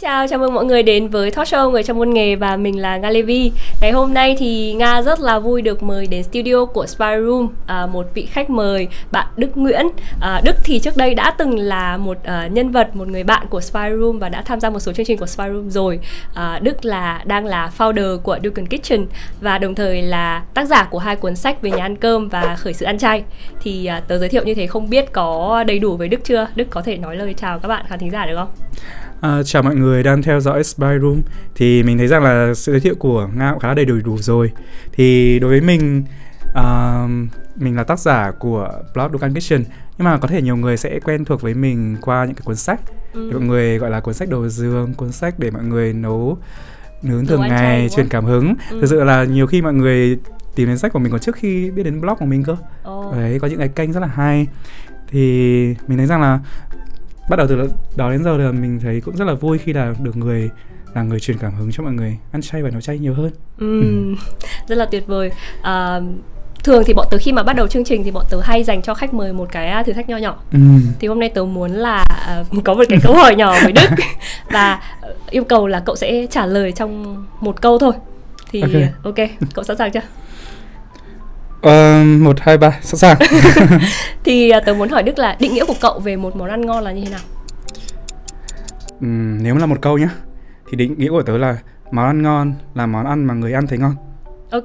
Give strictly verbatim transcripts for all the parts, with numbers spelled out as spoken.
chào, chào mừng mọi người đến với talk show Người trong môn nghề và mình là Nga Lê Vi. Ngày hôm nay thì Nga rất là vui được mời đến studio của Spy Room à, một vị khách mời, bạn Đức Nguyễn. À, Đức thì trước đây đã từng là một uh, nhân vật, một người bạn của Spy Room và đã tham gia một số chương trình của Spy Room rồi. À, Đức là đang là founder của Duken Kitchen và đồng thời là tác giả của hai cuốn sách về nhà ăn cơm và khởi sự ăn chay. Thì uh, tớ giới thiệu như thế không biết có đầy đủ với Đức chưa? Đức có thể nói lời chào các bạn khán thính giả được không? À, chào mọi người đang theo dõi Spy Room. Thì mình thấy rằng là sự giới thiệu của Nga cũng khá là đầy đủ đủ rồi. Thì đối với mình, uh, mình là tác giả của blog Duken Kitchen. Nhưng mà có thể nhiều người sẽ quen thuộc với mình qua những cái cuốn sách. ừ. Mọi người gọi là cuốn sách đầu giường, cuốn sách để mọi người nấu nướng thường ngày, truyền cảm hứng. ừ. Thực sự là nhiều khi mọi người tìm đến sách của mình còn trước khi biết đến blog của mình cơ. oh. Đấy, có những cái kênh rất là hay. Thì mình thấy rằng là bắt đầu từ đó đến giờ là mình thấy cũng rất là vui khi là được người là người truyền cảm hứng cho mọi người ăn chay và nấu chay nhiều hơn. ừ. Ừ. Rất là tuyệt vời. À, thường thì bọn tớ khi mà bắt đầu chương trình thì bọn tớ hay dành cho khách mời một cái thử thách nho nhỏ. ừ. Thì hôm nay tớ muốn là uh, có một cái câu hỏi nhỏ với Đức và yêu cầu là cậu sẽ trả lời trong một câu thôi. Thì ok, okay. Cậu sẵn sàng chưa? Uh, một, hai, ba, sẵn sàng. Thì uh, tớ muốn hỏi Đức là định nghĩa của cậu về một món ăn ngon là như thế nào? uhm, Nếu mà là một câu nhá, thì định nghĩa của tớ là món ăn ngon là món ăn mà người ăn thấy ngon. Ok.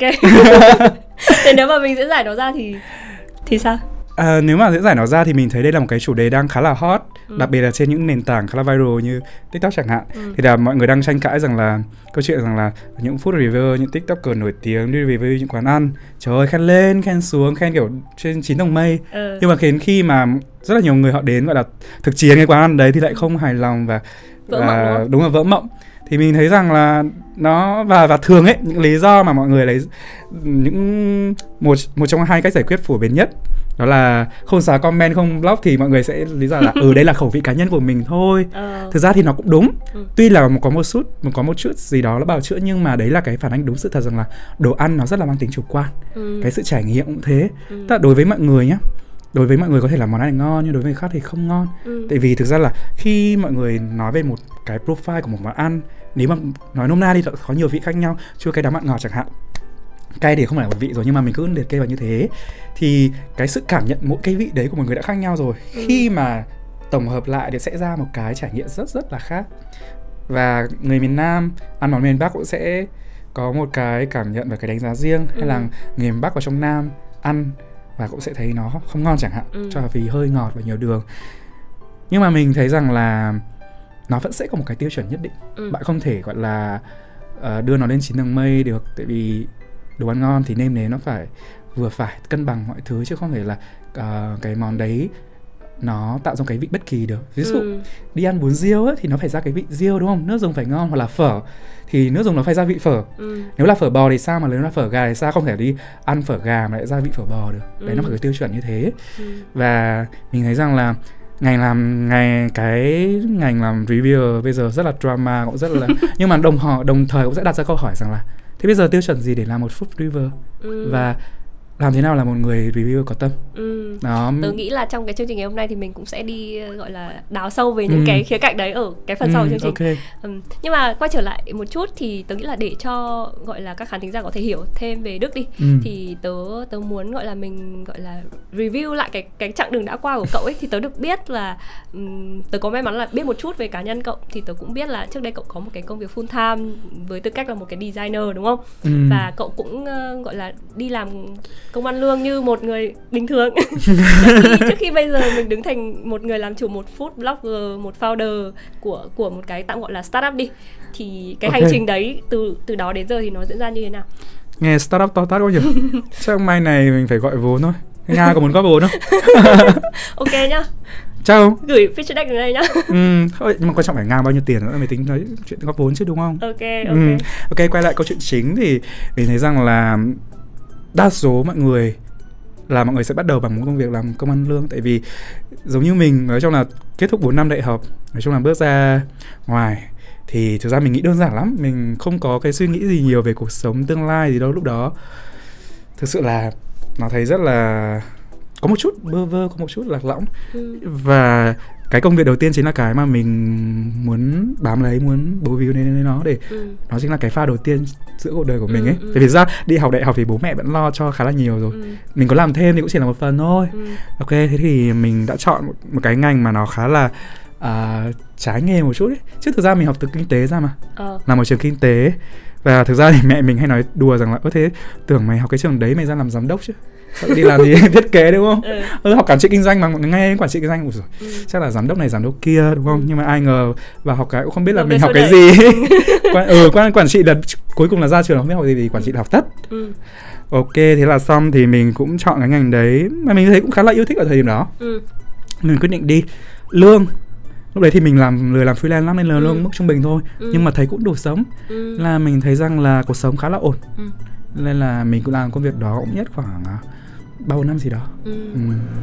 Thế nếu mà mình diễn giải nó ra thì thì sao? À, nếu mà diễn giải nó ra thì mình thấy đây là một cái chủ đề đang khá là hot, ừ. đặc biệt là trên những nền tảng khá là viral như TikTok chẳng hạn. ừ. Thì là mọi người đang tranh cãi rằng là câu chuyện rằng là những food reviewer, những TikToker nổi tiếng đi review những quán ăn, trời ơi, khen lên, khen xuống, khen kiểu trên chín tầng mây. ừ. Nhưng mà khiến khi mà rất là nhiều người họ đến gọi là thực chiến cái quán ăn đấy thì lại không hài lòng và, vỡ và mộng đúng, đúng là vỡ mộng. Thì mình thấy rằng là nó và và thường ấy, những lý do mà mọi người lấy những một một trong hai cách giải quyết phổ biến nhất đó là không xóa comment, không blog, thì mọi người sẽ lý giải là ừ đây là khẩu vị cá nhân của mình thôi. ờ. Thực ra thì nó cũng đúng. ừ. Tuy là có một chút một có một chút gì đó là bào chữa, nhưng mà đấy là cái phản ánh đúng sự thật rằng là đồ ăn nó rất là mang tính chủ quan. ừ. Cái sự trải nghiệm cũng thế. ừ. Tức là đối với mọi người nhá, đối với mọi người có thể là món ăn ngon nhưng đối với người khác thì không ngon. ừ. Tại vì thực ra là khi mọi người nói về một cái profile của một món ăn, nếu mà nói nôm na đi, có nhiều vị khác nhau, chua cay đắng mặn ngọt chẳng hạn. Cay thì không phải là một vị rồi, nhưng mà mình cứ liệt kê vào như thế thì cái sự cảm nhận mỗi cái vị đấy của một người đã khác nhau rồi. ừ. Khi mà tổng hợp lại thì sẽ ra một cái trải nghiệm rất rất là khác. Và người miền Nam ăn món miền Bắc cũng sẽ có một cái cảm nhận và cái đánh giá riêng. ừ. Hay là người miền Bắc vào trong Nam ăn và cũng sẽ thấy nó không ngon chẳng hạn, ừ. cho vì hơi ngọt và nhiều đường. Nhưng mà mình thấy rằng là nó vẫn sẽ có một cái tiêu chuẩn nhất định. ừ. Bạn không thể gọi là uh, đưa nó lên chín tầng mây được. Tại vì đồ ăn ngon thì nêm nếm nó phải vừa phải, cân bằng mọi thứ, chứ không thể là uh, cái món đấy nó tạo ra cái vị bất kỳ được. Ví dụ ừ. đi ăn bún riêu ấy, thì nó phải ra cái vị riêu đúng không? Nước dùng phải ngon. Hoặc là phở thì nước dùng nó phải ra vị phở. ừ. Nếu là phở bò thì sao, mà nếu là phở gà thì sao? Không thể đi ăn phở gà mà lại ra vị phở bò được. ừ. Đấy, nó phải có tiêu chuẩn như thế. ừ. Và mình thấy rằng là ngành làm ngành cái ngành làm reviewer bây giờ rất là drama, cũng rất là nhưng mà đồng họ đồng thời cũng sẽ đặt ra câu hỏi rằng là thế bây giờ tiêu chuẩn gì để làm một food reviewer? ừ. Và làm thế nào là một người reviewer có tâm? ừ. Đó. Tớ nghĩ là trong cái chương trình ngày hôm nay thì mình cũng sẽ đi gọi là đào sâu về những ừ. cái khía cạnh đấy ở cái phần ừ, sau của chương trình. okay. ừ. Nhưng mà quay trở lại một chút thì tớ nghĩ là để cho gọi là các khán thính giả có thể hiểu thêm về Đức đi, ừ. thì tớ tớ muốn gọi là mình gọi là review lại cái cái chặng đường đã qua của cậu ấy. Thì tớ được biết là um, tớ có may mắn là biết một chút về cá nhân cậu. Thì tớ cũng biết là trước đây cậu có một cái công việc full time với tư cách là một cái designer đúng không? ừ. Và cậu cũng uh, gọi là đi làm công ăn lương như một người bình thường. trước, khi, trước khi bây giờ mình đứng thành một người làm chủ một food blogger, một founder của của một cái tạm gọi là startup đi, thì cái okay. hành trình đấy từ từ đó đến giờ thì nó diễn ra như thế nào? Nghe startup to tát quá nhỉ. Chắc mai này mình phải gọi vốn thôi. Nga có muốn góp vốn không? Ok nhá. Chào. Gửi pitch deck đến đây nhá. ừ, thôi, nhưng mà quan trọng phải Nga bao nhiêu tiền nữa mới tính nói chuyện góp vốn chứ đúng không? Ok, ok. ừ. Ok, quay lại câu chuyện chính thì mình thấy rằng là đa số mọi người là mọi người sẽ bắt đầu bằng một công việc làm công ăn lương. Tại vì giống như mình, nói chung là kết thúc bốn năm đại học, nói chung là bước ra ngoài thì thực ra mình nghĩ đơn giản lắm. Mình không có cái suy nghĩ gì nhiều về cuộc sống tương lai gì đâu lúc đó. Thực sự là nó thấy rất là có một chút bơ vơ, có một chút lạc lõng. ừ. Và cái công việc đầu tiên chính là cái mà mình muốn bám lấy, muốn bấu víu đến nó để ừ. nó chính là cái pha đầu tiên giữa cuộc đời của mình ấy. ừ, ừ. Tại vì ra đi học đại học thì bố mẹ vẫn lo cho khá là nhiều rồi. ừ. Mình có làm thêm thì cũng chỉ là một phần thôi. ừ. Ok, thế thì mình đã chọn một, một cái ngành mà nó khá là à, trái nghề một chút ấy. Chứ thực ra mình học từ kinh tế ra mà, ờ. làm ở trường kinh tế. Và thực ra thì mẹ mình hay nói đùa rằng là ơ thế tưởng mày học cái trường đấy mày ra làm giám đốc chứ, sao đi làm gì thiết kế đúng không? ừ. ừ, học quản trị kinh doanh mà mọi người nghe quản trị kinh doanh ủa rồi, ừ. chắc là giám đốc này giám đốc kia đúng không? ừ. Nhưng mà ai ngờ vào học cái cũng không biết là học mình học cái gì. Quan, ừ, quan quản trị là cuối cùng là ra trường không biết học gì vì quản trị là học tất. ừ. Ok, thế là xong thì mình cũng chọn cái ngành đấy mà mình thấy cũng khá là yêu thích ở thời điểm đó. ừ. Mình quyết định đi. Lương lúc đấy thì mình làm lười làm freelance lắm nên là ừ. lương mức trung bình thôi. ừ. Nhưng mà thấy cũng đủ sống. ừ. Là mình thấy rằng là cuộc sống khá là ổn. ừ. Nên là mình cũng làm công việc đó cũng nhất khoảng ba bốn năm gì đó. ừ. Ừ.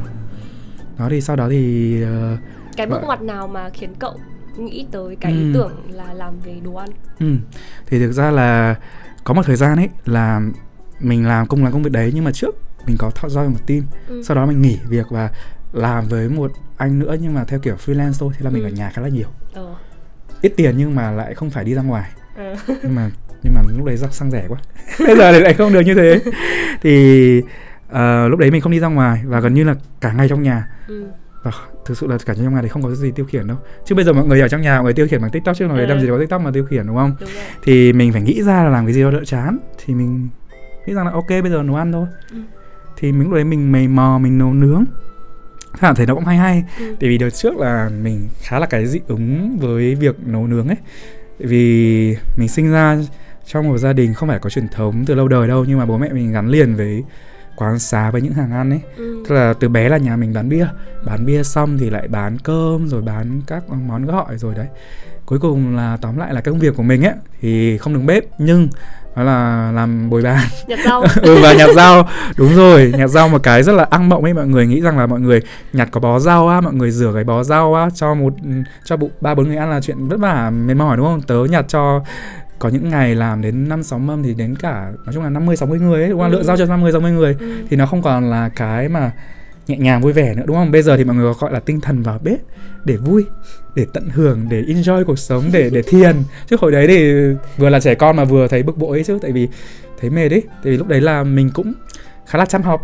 Đó thì sau đó thì uh, cái bước ngoặt nào mà khiến cậu nghĩ tới cái ừ. ý tưởng là làm về đồ ăn? ừ. Thì thực ra là có một thời gian ấy là mình làm cùng làm công việc đấy, nhưng mà trước mình có theo dõi một team. ừ. Sau đó mình nghỉ việc và làm với một anh nữa nhưng mà theo kiểu freelance thôi. Thế là mình ừ. ở nhà khá là nhiều. ừ. Ít tiền nhưng mà lại không phải đi ra ngoài. ừ. Nhưng mà nhưng mà lúc đấy xăng rẻ quá. Bây giờ thì lại không được như thế. Thì uh, lúc đấy mình không đi ra ngoài và gần như là cả ngày trong nhà. ừ. Và thực sự là cả trong nhà thì không có gì tiêu khiển đâu. Chứ bây giờ mọi người ở trong nhà mọi người tiêu khiển bằng TikTok, chứ mọi người ừ. làm gì có TikTok mà tiêu khiển đúng không? Đúng rồi. Thì mình phải nghĩ ra là làm cái gì đó đỡ chán. Thì mình nghĩ rằng là ok bây giờ nấu ăn thôi. ừ. Thì mình lúc đấy mình mày mò mình nấu nướng. Thế là thấy nó cũng hay hay. ừ. Tại vì đợt trước là mình khá là cái dị ứng với việc nấu nướng ấy. Tại vì mình sinh ra trong một gia đình không phải có truyền thống từ lâu đời đâu, nhưng mà bố mẹ mình gắn liền với quán xá, với những hàng ăn ấy. ừ. Tức là từ bé là nhà mình bán bia. Bán bia xong thì lại bán cơm, rồi bán các món gọi rồi đấy. Cuối cùng là tóm lại là cái công việc của mình ấy thì không đứng bếp, nhưng đó là làm bồi bàn, nhặt rau. ừ, và nhặt rau. Đúng rồi, nhặt rau một cái rất là ăng mộng ấy. Mọi người nghĩ rằng là mọi người nhặt có bó rau á, mọi người rửa cái bó rau á cho một cho bụng ba bốn người ăn là chuyện vất vả mệt mỏi đúng không? Tớ nhặt cho có những ngày làm đến năm sáu mâm thì đến cả nói chung là năm mươi sáu mươi người ấy, đúng không? ừ. Lựa rau cho năm mươi sáu mươi người. ừ. Thì nó không còn là cái mà nhẹ nhàng vui vẻ nữa đúng không? Bây giờ thì mọi người gọi là tinh thần vào bếp để vui, để tận hưởng, để enjoy cuộc sống, để để thiền. Chứ hồi đấy thì vừa là trẻ con mà vừa thấy bực bội ấy chứ, tại vì thấy mệt ấy. Tại vì lúc đấy là mình cũng khá là chăm học.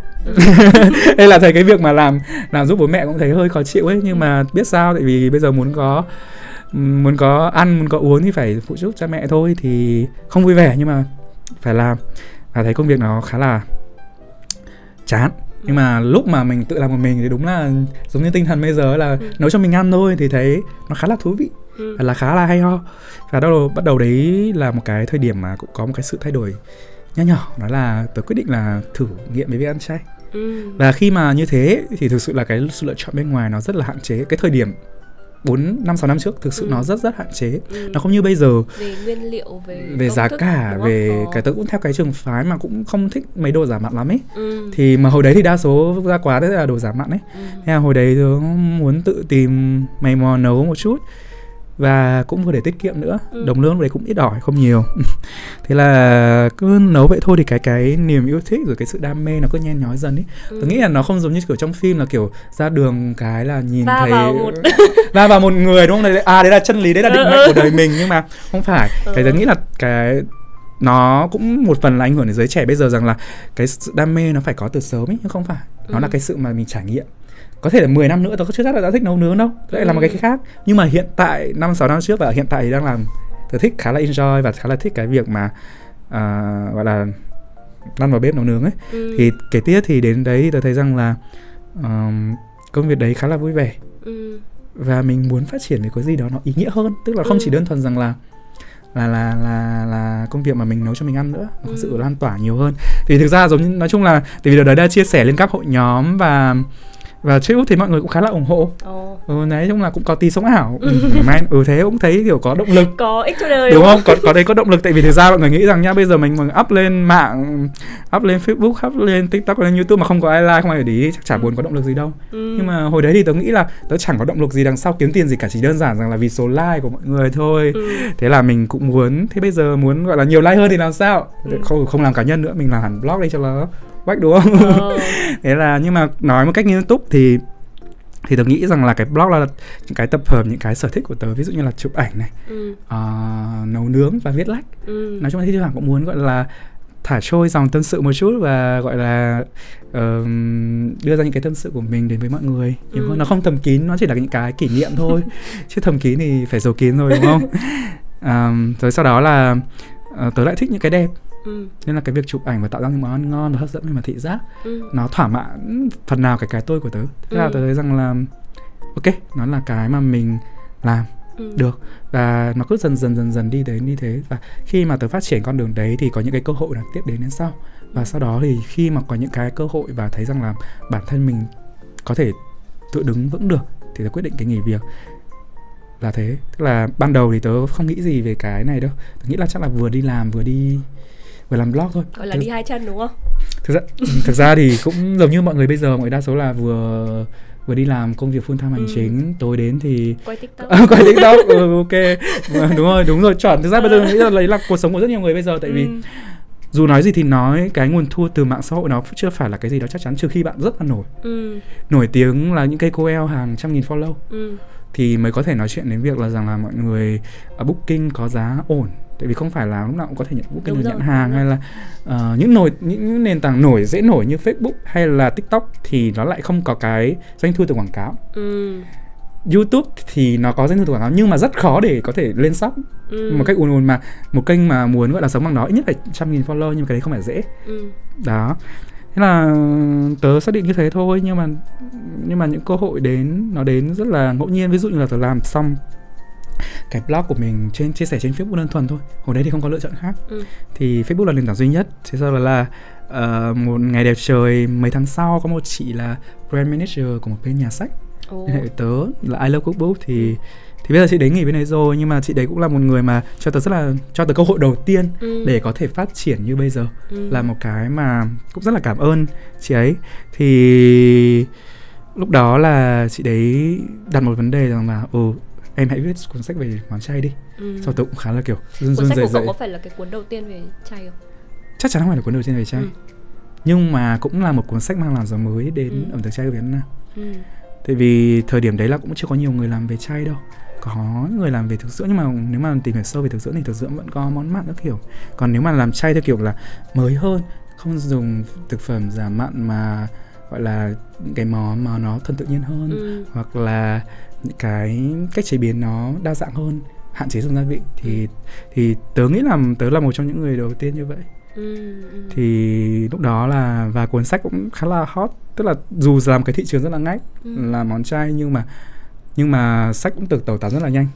Đây là thấy cái việc mà làm làm giúp bố mẹ cũng thấy hơi khó chịu ấy, nhưng mà biết sao, tại vì bây giờ muốn có muốn có ăn, muốn có uống thì phải phụ giúp cha mẹ thôi, thì không vui vẻ nhưng mà phải làm. Và thấy công việc nó khá là chán. Nhưng mà lúc mà mình tự làm một mình thì đúng là giống như tinh thần bây giờ là ừ. nấu cho mình ăn thôi, thì thấy nó khá là thú vị. ừ. Và là khá là hay ho. Và đầu, bắt đầu đấy là một cái thời điểm mà cũng có một cái sự thay đổi nhỏ nhỏ. Đó là tớ quyết định là thử nghiệm với việc ăn chay. ừ. Và khi mà như thế thì thực sự là cái sự lựa chọn bên ngoài nó rất là hạn chế. Cái thời điểm bốn năm sáu năm trước thực sự ừ. nó rất rất hạn chế. ừ. Nó không như bây giờ về nguyên liệu, về về giá cả, về cái tớ cũng theo cái trường phái mà cũng không thích mấy đồ giả mặn lắm ấy. ừ. Thì mà hồi đấy thì đa số ra quán đấy là đồ giả mặn ấy. ừ. Thế là hồi đấy tớ muốn tự tìm mày mò nấu một chút, và cũng vừa để tiết kiệm nữa. ừ. Đồng lương đấy cũng ít ỏi, không nhiều. Thế là cứ nấu vậy thôi, thì cái cái niềm yêu thích rồi cái sự đam mê nó cứ nhen nhói dần ấy. ừ. Tôi nghĩ là nó không giống như kiểu trong phim là kiểu ra đường cái là nhìn va thấy vào một... va vào một người đúng không? À đấy là chân lý, đấy là định mệnh của đời mình. Nhưng mà không phải. ừ. Cái tôi nghĩ là cái nó cũng một phần là ảnh hưởng đến giới trẻ bây giờ, rằng là cái sự đam mê nó phải có từ sớm ấy, nhưng không phải. Nó ừ. là cái sự mà mình trải nghiệm. Có thể là mười năm nữa tôi chưa chắc là đã thích nấu nướng đâu, lại ừ. là một cái khác. Nhưng mà hiện tại năm sáu năm trước và hiện tại thì đang làm, tôi thích, khá là enjoy và khá là thích cái việc mà uh, gọi là lăn vào bếp nấu nướng ấy. ừ. Thì kể tiếp thì đến đấy thì tôi thấy rằng là uh, công việc đấy khá là vui vẻ. ừ. Và mình muốn phát triển về cái gì đó nó ý nghĩa hơn, tức là không ừ. chỉ đơn thuần rằng là là là là là công việc mà mình nấu cho mình ăn nữa, nó có ừ. sự lan tỏa nhiều hơn. Thì thực ra giống như nói chung là tại vì đợt đấy đã chia sẻ lên các hội nhóm và và Facebook thì mọi người cũng khá là ủng hộ. oh. ừ, Nói chung là cũng có tí sống ảo. ừ, ừ thế cũng thấy kiểu có động lực, có ích cho đời đúng không? Có có đấy có động lực, tại vì thực ra mọi người nghĩ rằng nhá, bây giờ mình mình up lên mạng, up lên Facebook, up lên TikTok, lên YouTube mà không có ai like, không ai để ý, chắc chả buồn có động lực gì đâu. ừ. Nhưng mà hồi đấy thì tớ nghĩ là tớ chẳng có động lực gì đằng sau kiếm tiền gì cả, chỉ đơn giản rằng là vì số like của mọi người thôi. ừ. Thế là mình cũng muốn, thế bây giờ muốn gọi là nhiều like hơn thì làm sao? ừ. Không không làm cá nhân nữa, mình làm hẳn blog đây cho nó bách đúng không? Oh. Thế là nhưng mà nói một cách nghiêm túc thì thì tớ nghĩ rằng là cái blog là những cái tập hợp những cái sở thích của tớ, ví dụ như là chụp ảnh này, ừ. uh, nấu nướng và viết lách. Ừ. Nói chung là thi thoảng cũng muốn gọi là thả trôi dòng tâm sự một chút và gọi là uh, đưa ra những cái tâm sự của mình đến với mọi người. Nhưng ừ. nó không thầm kín, nó chỉ là những cái kỷ niệm thôi. Chứ thầm kín thì phải giấu kín rồi đúng không? um, rồi sau đó là uh, tớ lại thích những cái đẹp. Ừ. Nên là cái việc chụp ảnh và tạo ra những món ăn ngon và hấp dẫn về mặt thị giác, ừ. nó thỏa mãn phần nào cái cái tôi của tớ. Thế là ừ. tớ thấy rằng là ok, nó là cái mà mình làm ừ. được. Và nó cứ dần dần dần dần đi đến như thế. Và khi mà tớ phát triển con đường đấy thì có những cái cơ hội là tiếp đến đến sau. Và sau đó thì khi mà có những cái cơ hội và thấy rằng là bản thân mình có thể tự đứng vững được thì tớ quyết định cái nghỉ việc. Là thế. Tức là ban đầu thì tớ không nghĩ gì về cái này đâu. Tớ nghĩ là chắc là vừa đi làm vừa đi vừa làm blog thôi. Gọi là thực... đi hai chân đúng không? Thực ra, thực ra thì cũng giống như mọi người bây giờ, mọi người đa số là vừa vừa đi làm công việc full time hành ừ. chính, tối đến thì quay TikTok. À, quay TikTok, ừ, ok, đúng rồi, đúng rồi, chuẩn. Thực ra bây giờ nghĩ là lấy là cuộc sống của rất nhiều người bây giờ, tại vì ừ. dù nói gì thì nói, cái nguồn thu từ mạng xã hội nó chưa phải là cái gì đó chắc chắn, trừ khi bạn rất là nổi, ừ. nổi tiếng là những cái ca o lờ hàng trăm nghìn follow, ừ. thì mới có thể nói chuyện đến việc là rằng là mọi người ở booking có giá ổn. Tại vì không phải là lúc nào cũng có thể nhận booking được nhận hàng, hay là uh, những nổi những, những nền tảng nổi dễ nổi như Facebook hay là TikTok thì nó lại không có cái doanh thu từ quảng cáo. Ừ. YouTube thì nó có doanh thu từ quảng cáo nhưng mà rất khó để có thể lên shop ừ. một cách ùn ùn, mà một kênh mà muốn gọi là sống bằng nó ít nhất phải trăm nghìn follow, nhưng mà cái đấy không phải dễ. Ừ. Đó. Thế là tớ xác định như thế thôi, nhưng mà nhưng mà những cơ hội đến nó đến rất là ngẫu nhiên. Ví dụ như là tớ làm xong cái blog của mình trên chia sẻ trên Facebook đơn thuần thôi. Hồi đấy thì không có lựa chọn khác. Ừ. Thì Facebook là nền tảng duy nhất. Thế sau đó là uh, một ngày đẹp trời mấy tháng sau có một chị là brand manager của một bên nhà sách liên hệ với tớ là I Love Cookbook, thì thì bây giờ chị đấy nghỉ bên đấy rồi, nhưng mà chị đấy cũng là một người mà cho tớ rất là cho tớ cơ hội đầu tiên ừ. để có thể phát triển như bây giờ. Ừ. Là một cái mà cũng rất là cảm ơn chị ấy. Thì lúc đó là chị đấy đặt một vấn đề rằng là ừ em hãy viết cuốn sách về món chay đi. Ừ. Sau tôi cũng khá là kiểu run run rẩy rẩy. Cuốn sách của cậu có phải là cái cuốn đầu tiên về chay không? Chắc chắn không phải là cuốn đầu tiên về chay. Ừ. Nhưng mà cũng là một cuốn sách mang làn gió mới đến ừ. ẩm thực chay của Việt Nam. Ừ. Tại vì thời điểm đấy là cũng chưa có nhiều người làm về chay đâu. Có người làm về thực dưỡng, nhưng mà nếu mà tìm hiểu sâu về thực dưỡng thì thực dưỡng vẫn có món mặn các kiểu. Còn nếu mà làm chay theo kiểu là mới hơn, không dùng thực phẩm giảm mặn mà gọi là những cái món mà nó thân tự nhiên hơn, ừ. hoặc là những cái cách chế biến nó đa dạng hơn, hạn chế dùng gia vị, thì thì tớ nghĩ là tớ là một trong những người đầu tiên như vậy. Ừ, ừ. Thì lúc đó là và cuốn sách cũng khá là hot, tức là dù làm cái thị trường rất là ngách ừ. là món chay, nhưng mà nhưng mà sách cũng được tẩu tán rất là nhanh.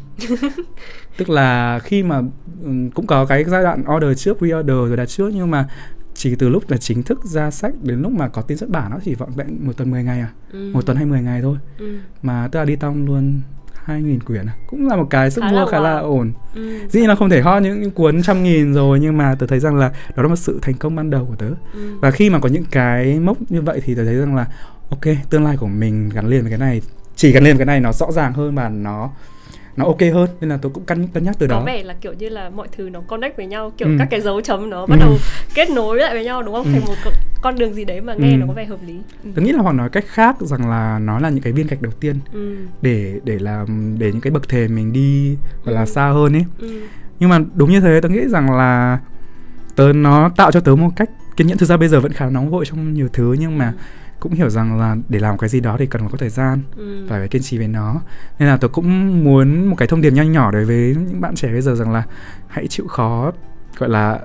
Tức là khi mà cũng có cái giai đoạn order trước, pre-order rồi đặt trước, nhưng mà chỉ từ lúc là chính thức ra sách đến lúc mà có tin xuất bản nó chỉ vọn vẹn một tuần mười ngày à, ừ. một tuần hay mười ngày thôi, ừ. mà tức là đi tong luôn hai nghìn quyển à, cũng là một cái sức mua khá là ổn. Ừ. Dĩ nhiên là không thể hot những, những cuốn trăm nghìn rồi, nhưng mà tớ thấy rằng là đó là một sự thành công ban đầu của tớ. Ừ. Và khi mà có những cái mốc như vậy thì tớ thấy rằng là ok, tương lai của mình gắn liền với cái này, chỉ gắn liền với cái này nó rõ ràng hơn và nó nó ok hơn, nên là tôi cũng cân cân nhắc từ đó. Có vẻ là kiểu như là mọi thứ nó connect với nhau, kiểu ừ. các cái dấu chấm nó bắt ừ. đầu kết nối lại với nhau đúng không? Ừ. Thành một con đường gì đấy mà nghe ừ. nó có vẻ hợp lý. Ừ. Tôi nghĩ là hoặc nói cách khác rằng là nó là những cái viên gạch đầu tiên ừ. để để làm để những cái bậc thềm mình đi gọi là ừ. xa hơn ấy. Ừ. Nhưng mà đúng như thế, tôi nghĩ rằng là tớ nó tạo cho tớ một cách kiên nhẫn. Thực ra bây giờ vẫn khá nóng vội trong nhiều thứ, nhưng mà cũng hiểu rằng là để làm cái gì đó thì cần có thời gian, ừ. phải phải kiên trì với nó. Nên là tôi cũng muốn một cái thông điệp nho nhỏ đối với những bạn trẻ bây giờ rằng là hãy chịu khó, gọi là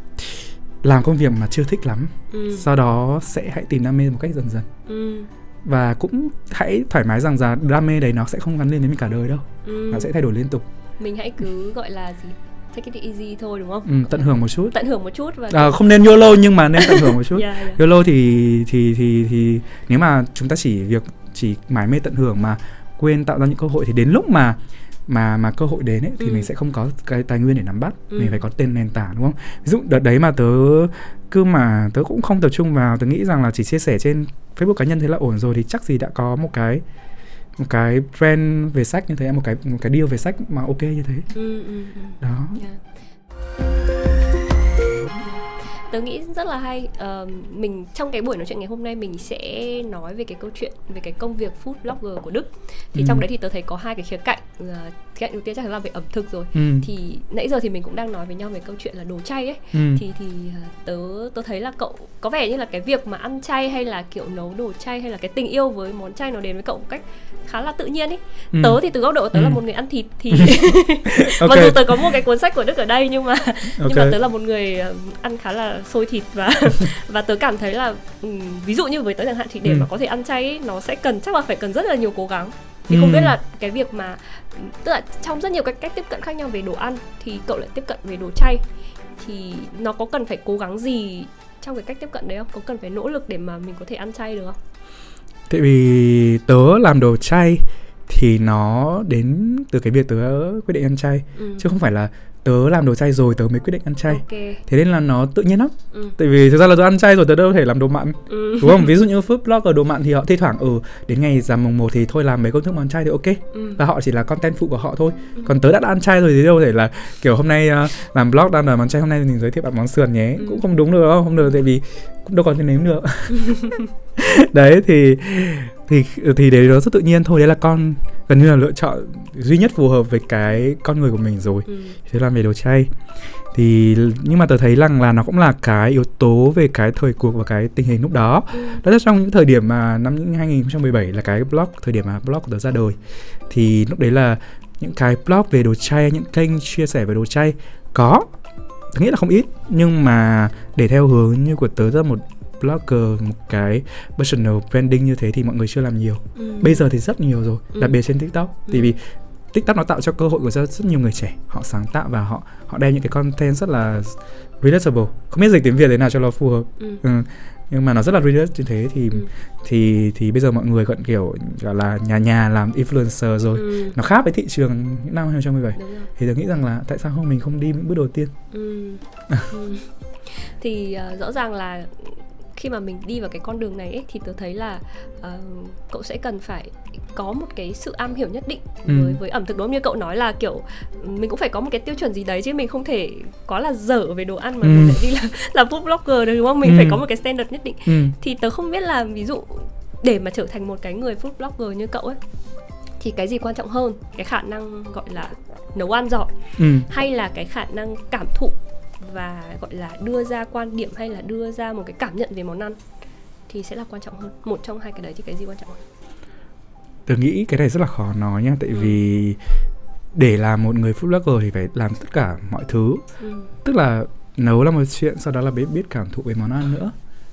làm công việc mà chưa thích lắm, ừ. sau đó sẽ hãy tìm đam mê một cách dần dần, ừ. và cũng hãy thoải mái rằng là đam mê đấy nó sẽ không gắn liền với mình cả đời đâu, ừ. nó sẽ thay đổi liên tục. Mình hãy cứ gọi là gì, take it easy thôi đúng không? Ừ, tận hưởng một chút. Tận hưởng một chút và à, không nên YOLO nhưng mà nên tận hưởng một chút. yeah, yeah. YOLO thì thì thì thì nếu mà chúng ta chỉ việc chỉ mải mê tận hưởng mà quên tạo ra những cơ hội, thì đến lúc mà mà mà cơ hội đến ấy thì ừ. mình sẽ không có cái tài nguyên để nắm bắt. Ừ. Mình phải có tên nền tảng đúng không? Ví dụ đợt đấy mà tớ cứ mà tớ cũng không tập trung vào, tớ nghĩ rằng là chỉ chia sẻ trên Facebook cá nhân thế là ổn rồi, thì chắc gì đã có một cái một cái brand về sách như thế, một cái một cái deal về sách mà ok như thế. Ừ, ừ, ừ. Đó. Yeah. tớ nghĩ rất là hay. Uh, mình trong cái buổi nói chuyện ngày hôm nay mình sẽ nói về cái câu chuyện về cái công việc food blogger của Đức. Thì ừ. trong đấy thì tớ thấy có hai cái khía cạnh. Uh, khía cạnh đầu tiên chắc là về ẩm thực rồi. Ừ. Thì nãy giờ thì mình cũng đang nói với nhau về câu chuyện là đồ chay ấy. Ừ. Thì thì uh, tớ tớ thấy là cậu có vẻ như là cái việc mà ăn chay hay là kiểu nấu đồ chay hay là cái tình yêu với món chay nó đến với cậu một cách khá là tự nhiên ấy. Ừ. Tớ thì từ góc độ của tớ ừ. là một người ăn thịt thì okay. Mặc dù tớ có một cái cuốn sách của Đức ở đây nhưng mà okay. nhưng mà tớ là một người ăn khá là xôi thịt và và tớ cảm thấy là um, ví dụ như với tớ chẳng hạn thì để ừ. mà có thể ăn chay ấy, nó sẽ cần chắc là phải cần rất là nhiều cố gắng. Thì ừ. không biết là cái việc mà tức là trong rất nhiều cái cách tiếp cận khác nhau về đồ ăn thì cậu lại tiếp cận về đồ chay thì nó có cần phải cố gắng gì trong cái cách tiếp cận đấy không? Có cần phải nỗ lực để mà mình có thể ăn chay được không? Tại vì tớ làm đồ chay thì nó đến từ cái việc tớ quyết định ăn chay ừ. chứ không phải là tớ làm đồ chay rồi tớ mới quyết định ăn chay. Okay. Thế nên là nó tự nhiên lắm. Ừ. Tại vì thực ra là tớ ăn chay rồi tớ đâu thể làm đồ mặn. Ừ. Đúng không? Ví dụ như food blogger đồ mặn thì họ thi thoảng ừ đến ngày rằm mùng một thì thôi làm mấy công thức món chay thì ok. Ừ. Và họ chỉ là content phụ của họ thôi. Ừ. Còn tớ đã, đã ăn chay rồi thì đâu thể là kiểu hôm nay uh, làm blog đang làm món chay, hôm nay mình giới thiệu bạn món sườn nhé. Ừ. Cũng không đúng được không? Không được tại vì cũng đâu còn thể nếm được. Đấy thì thì thì đấy nó rất tự nhiên thôi, đấy là con gần như là lựa chọn duy nhất phù hợp với cái con người của mình rồi. Ừ. Thế làm về đồ chay thì nhưng mà tớ thấy rằng là nó cũng là cái yếu tố về cái thời cuộc và cái tình hình lúc đó. Ừ. Đó là trong những thời điểm mà năm hai không một bảy là cái blog thời điểm mà blog của tớ ra đời thì lúc đấy là những cái blog về đồ chay, những kênh chia sẻ về đồ chay có, tớ nghĩ là không ít, nhưng mà để theo hướng như của tớ ra một blogger, một cái personal branding như thế thì mọi người chưa làm nhiều. Ừ. Bây giờ thì rất nhiều rồi, ừ. đặc biệt trên TikTok. Ừ. Tại vì TikTok nó tạo cho cơ hội của rất, rất nhiều người trẻ, họ sáng tạo và họ họ đem những cái content rất là relatable. Không biết dịch tiếng Việt thế nào cho nó phù hợp. Ừ. Ừ. Nhưng mà nó rất là relatable như thế thì ừ. thì thì bây giờ mọi người còn kiểu gọi là nhà nhà làm influencer rồi. Ừ. Nó khác với thị trường những năm hai không một bảy. Thì tôi nghĩ rằng là tại sao không mình không đi những bước đầu tiên. Ừ. Ừ. Thì uh, rõ ràng là khi mà mình đi vào cái con đường này ấy, thì tôi thấy là uh, cậu sẽ cần phải có một cái sự am hiểu nhất định ừ. với, với ẩm thực, đúng không? Như cậu nói là kiểu mình cũng phải có một cái tiêu chuẩn gì đấy chứ mình không thể quá là dở về đồ ăn mà ừ. mình lại đi là, là food blogger được, đúng không? Mình ừ. phải có một cái standard nhất định. Ừ. Thì tớ không biết là ví dụ để mà trở thành một cái người food blogger như cậu ấy thì cái gì quan trọng hơn? Cái khả năng gọi là nấu ăn giỏi ừ. hay là cái khả năng cảm thụ và gọi là đưa ra quan điểm hay là đưa ra một cái cảm nhận về món ăn thì sẽ là quan trọng hơn? Một trong hai cái đấy thì cái gì quan trọng hơn? Tôi nghĩ cái này rất là khó nói nhá. Tại ừ. vì để làm một người food blogger thì phải làm tất cả mọi thứ. ừ. Tức là nấu là một chuyện, sau đó là biết, biết cảm thụ về món ăn nữa,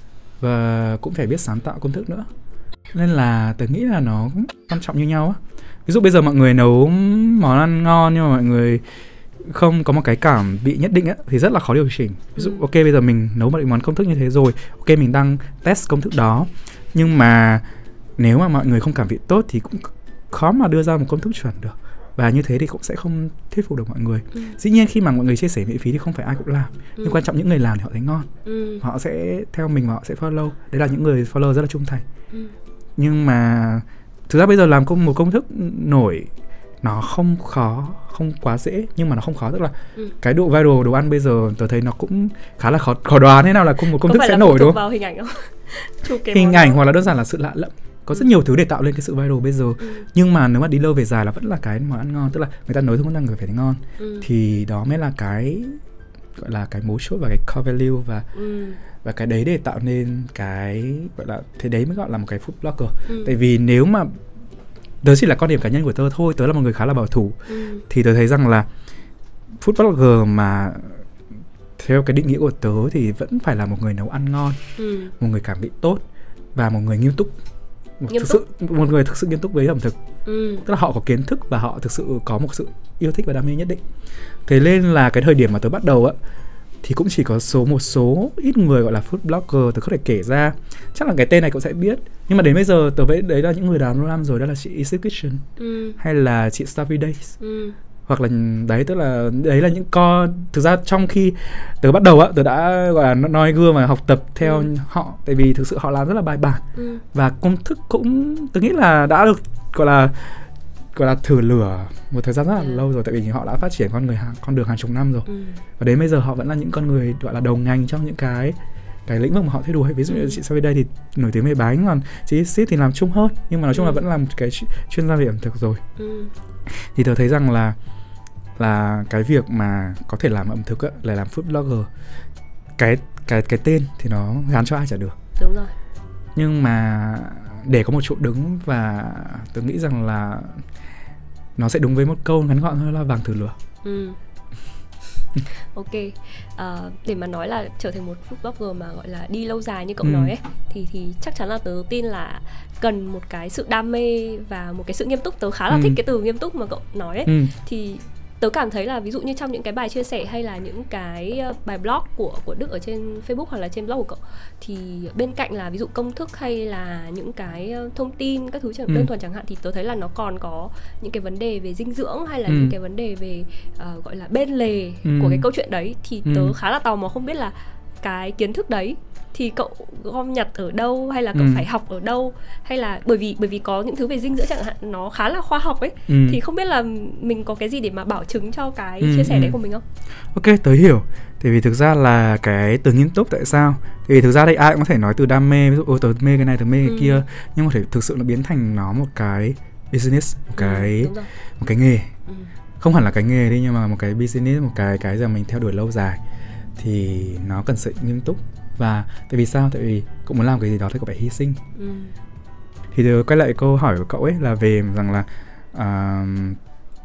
và cũng phải biết sáng tạo công thức nữa. Nên là tôi nghĩ là nó cũng quan trọng như nhau á. Ví dụ bây giờ mọi người nấu món ăn ngon nhưng mà mọi người không có một cái cảm vị nhất định á, thì rất là khó điều chỉnh. Ví dụ ừ. ok bây giờ mình nấu một món công thức như thế rồi, ok mình đang test công thức đó, nhưng mà nếu mà mọi người không cảm vị tốt thì cũng khó mà đưa ra một công thức chuẩn được, và như thế thì cũng sẽ không thuyết phục được mọi người. ừ. Dĩ nhiên khi mà mọi người chia sẻ miễn phí thì không phải ai cũng làm, ừ. nhưng quan trọng những người làm thì họ thấy ngon, ừ. họ sẽ theo mình và họ sẽ follow. Đấy là những người follow rất là trung thành. ừ. Nhưng mà thực ra bây giờ làm công một công thức nổi nó không khó, không quá dễ, nhưng mà nó không khó. Tức là ừ. cái độ viral đồ ăn bây giờ tôi thấy nó cũng khá là khó, khó đoán thế nào là cùng một công thức sẽ nổi, đúng không? Vào hình ảnh không? Hình ảnh hoặc là đơn giản là sự lạ lẫm. Có rất nhiều thứ để tạo lên cái sự viral bây giờ. ừ. Nhưng mà nếu mà đi lâu về dài là vẫn là cái món ăn ngon. Tức là người ta nấu thôi người phải thấy ngon. ừ. Thì đó mới là cái gọi là cái mấu chốt và cái core value, và ừ. và cái đấy để tạo nên cái gọi là thế đấy mới gọi là một cái food blogger. ừ. Tại vì nếu mà tớ chỉ là quan điểm cá nhân của tớ thôi, tớ là một người khá là bảo thủ, ừ. thì tớ thấy rằng là food blogger mà theo cái định nghĩa của tớ thì vẫn phải là một người nấu ăn ngon, ừ. một người cảm vị tốt và một người nghiêm túc, một, nghiêm thực túc. Sự, một người thực sự nghiêm túc với ẩm thực. ừ. Tức là họ có kiến thức và họ thực sự có một sự yêu thích và đam mê nhất định. Thế nên là cái thời điểm mà tớ bắt đầu á thì cũng chỉ có số một số ít người gọi là food blogger, tớ có thể kể ra, chắc là cái tên này cậu sẽ biết, nhưng mà đến bây giờ tớ với đấy là những người làm lâu năm rồi, đó là chị Easy Kitchen, ừ. hay là chị Starvy Days, ừ. hoặc là đấy, tức là đấy là những con thực ra trong khi tớ bắt đầu á, tớ đã gọi là noi gương và học tập theo ừ. họ, tại vì thực sự họ làm rất là bài bản, ừ. và công thức cũng tớ nghĩ là đã được gọi là gọi là thử lửa một thời gian rất là yeah. lâu rồi, tại vì họ đã phát triển con người hàng, con đường hàng chục năm rồi. Ừ. Và đến bây giờ họ vẫn là những con người gọi là đầu ngành trong những cái cái lĩnh vực mà họ theo đuổi. Ví dụ như chị sau đây thì nổi tiếng về bánh, còn chị Sip thì làm chung hơn, nhưng mà nói chung ừ. là vẫn là một cái chuyên gia về ẩm thực rồi. Ừ. Thì tớ thấy rằng là là cái việc mà có thể làm ẩm thực ấy, là làm food blogger, cái cái cái tên thì nó gán cho ai chả được. Đúng rồi. Nhưng mà để có một chỗ đứng, và tôi nghĩ rằng là nó sẽ đúng với một câu ngắn gọn thôi là vàng thử lửa. Ừ. Ok, uh, để mà nói là trở thành một food blogger mà gọi là đi lâu dài như cậu ừ. nói ấy, thì thì chắc chắn là tớ tin là cần một cái sự đam mê và một cái sự nghiêm túc. Tớ khá là ừ. thích cái từ nghiêm túc mà cậu nói ấy. Ừ. Thì tớ cảm thấy là ví dụ như trong những cái bài chia sẻ hay là những cái bài blog của của Đức ở trên Facebook hoặc là trên blog của cậu, thì bên cạnh là ví dụ công thức hay là những cái thông tin các thứ chẳng ừ. đơn thuần chẳng hạn, thì tớ thấy là nó còn có những cái vấn đề về dinh dưỡng hay là ừ. những cái vấn đề về uh, gọi là bên lề ừ. của cái câu chuyện đấy. Thì tớ ừ. khá là tò mò không biết là cái kiến thức đấy thì cậu gom nhặt ở đâu, hay là cậu ừ. phải học ở đâu, hay là bởi vì bởi vì có những thứ về dinh dưỡng chẳng hạn nó khá là khoa học ấy. Ừ. Thì không biết là mình có cái gì để mà bảo chứng cho cái ừ. chia sẻ đấy của mình không? Ok, tớ hiểu. Tại vì thực ra là cái từ nghiêm túc tại sao? Tại vì thực ra đây ai cũng có thể nói từ đam mê, ví dụ ôi tớ mê cái này, tớ mê cái ừ. kia, nhưng mà thể thực sự nó biến thành nó một cái business, một cái ừ, một cái nghề. Ừ. Không hẳn là cái nghề đi, nhưng mà một cái business, một cái cái rằng mình theo đuổi lâu dài thì nó cần sự nghiêm túc. Và tại vì sao? Tại vì cậu muốn làm cái gì đó thì cậu phải hy sinh. Ừ. Thì tôi quay lại câu hỏi của cậu ấy là về rằng là uh,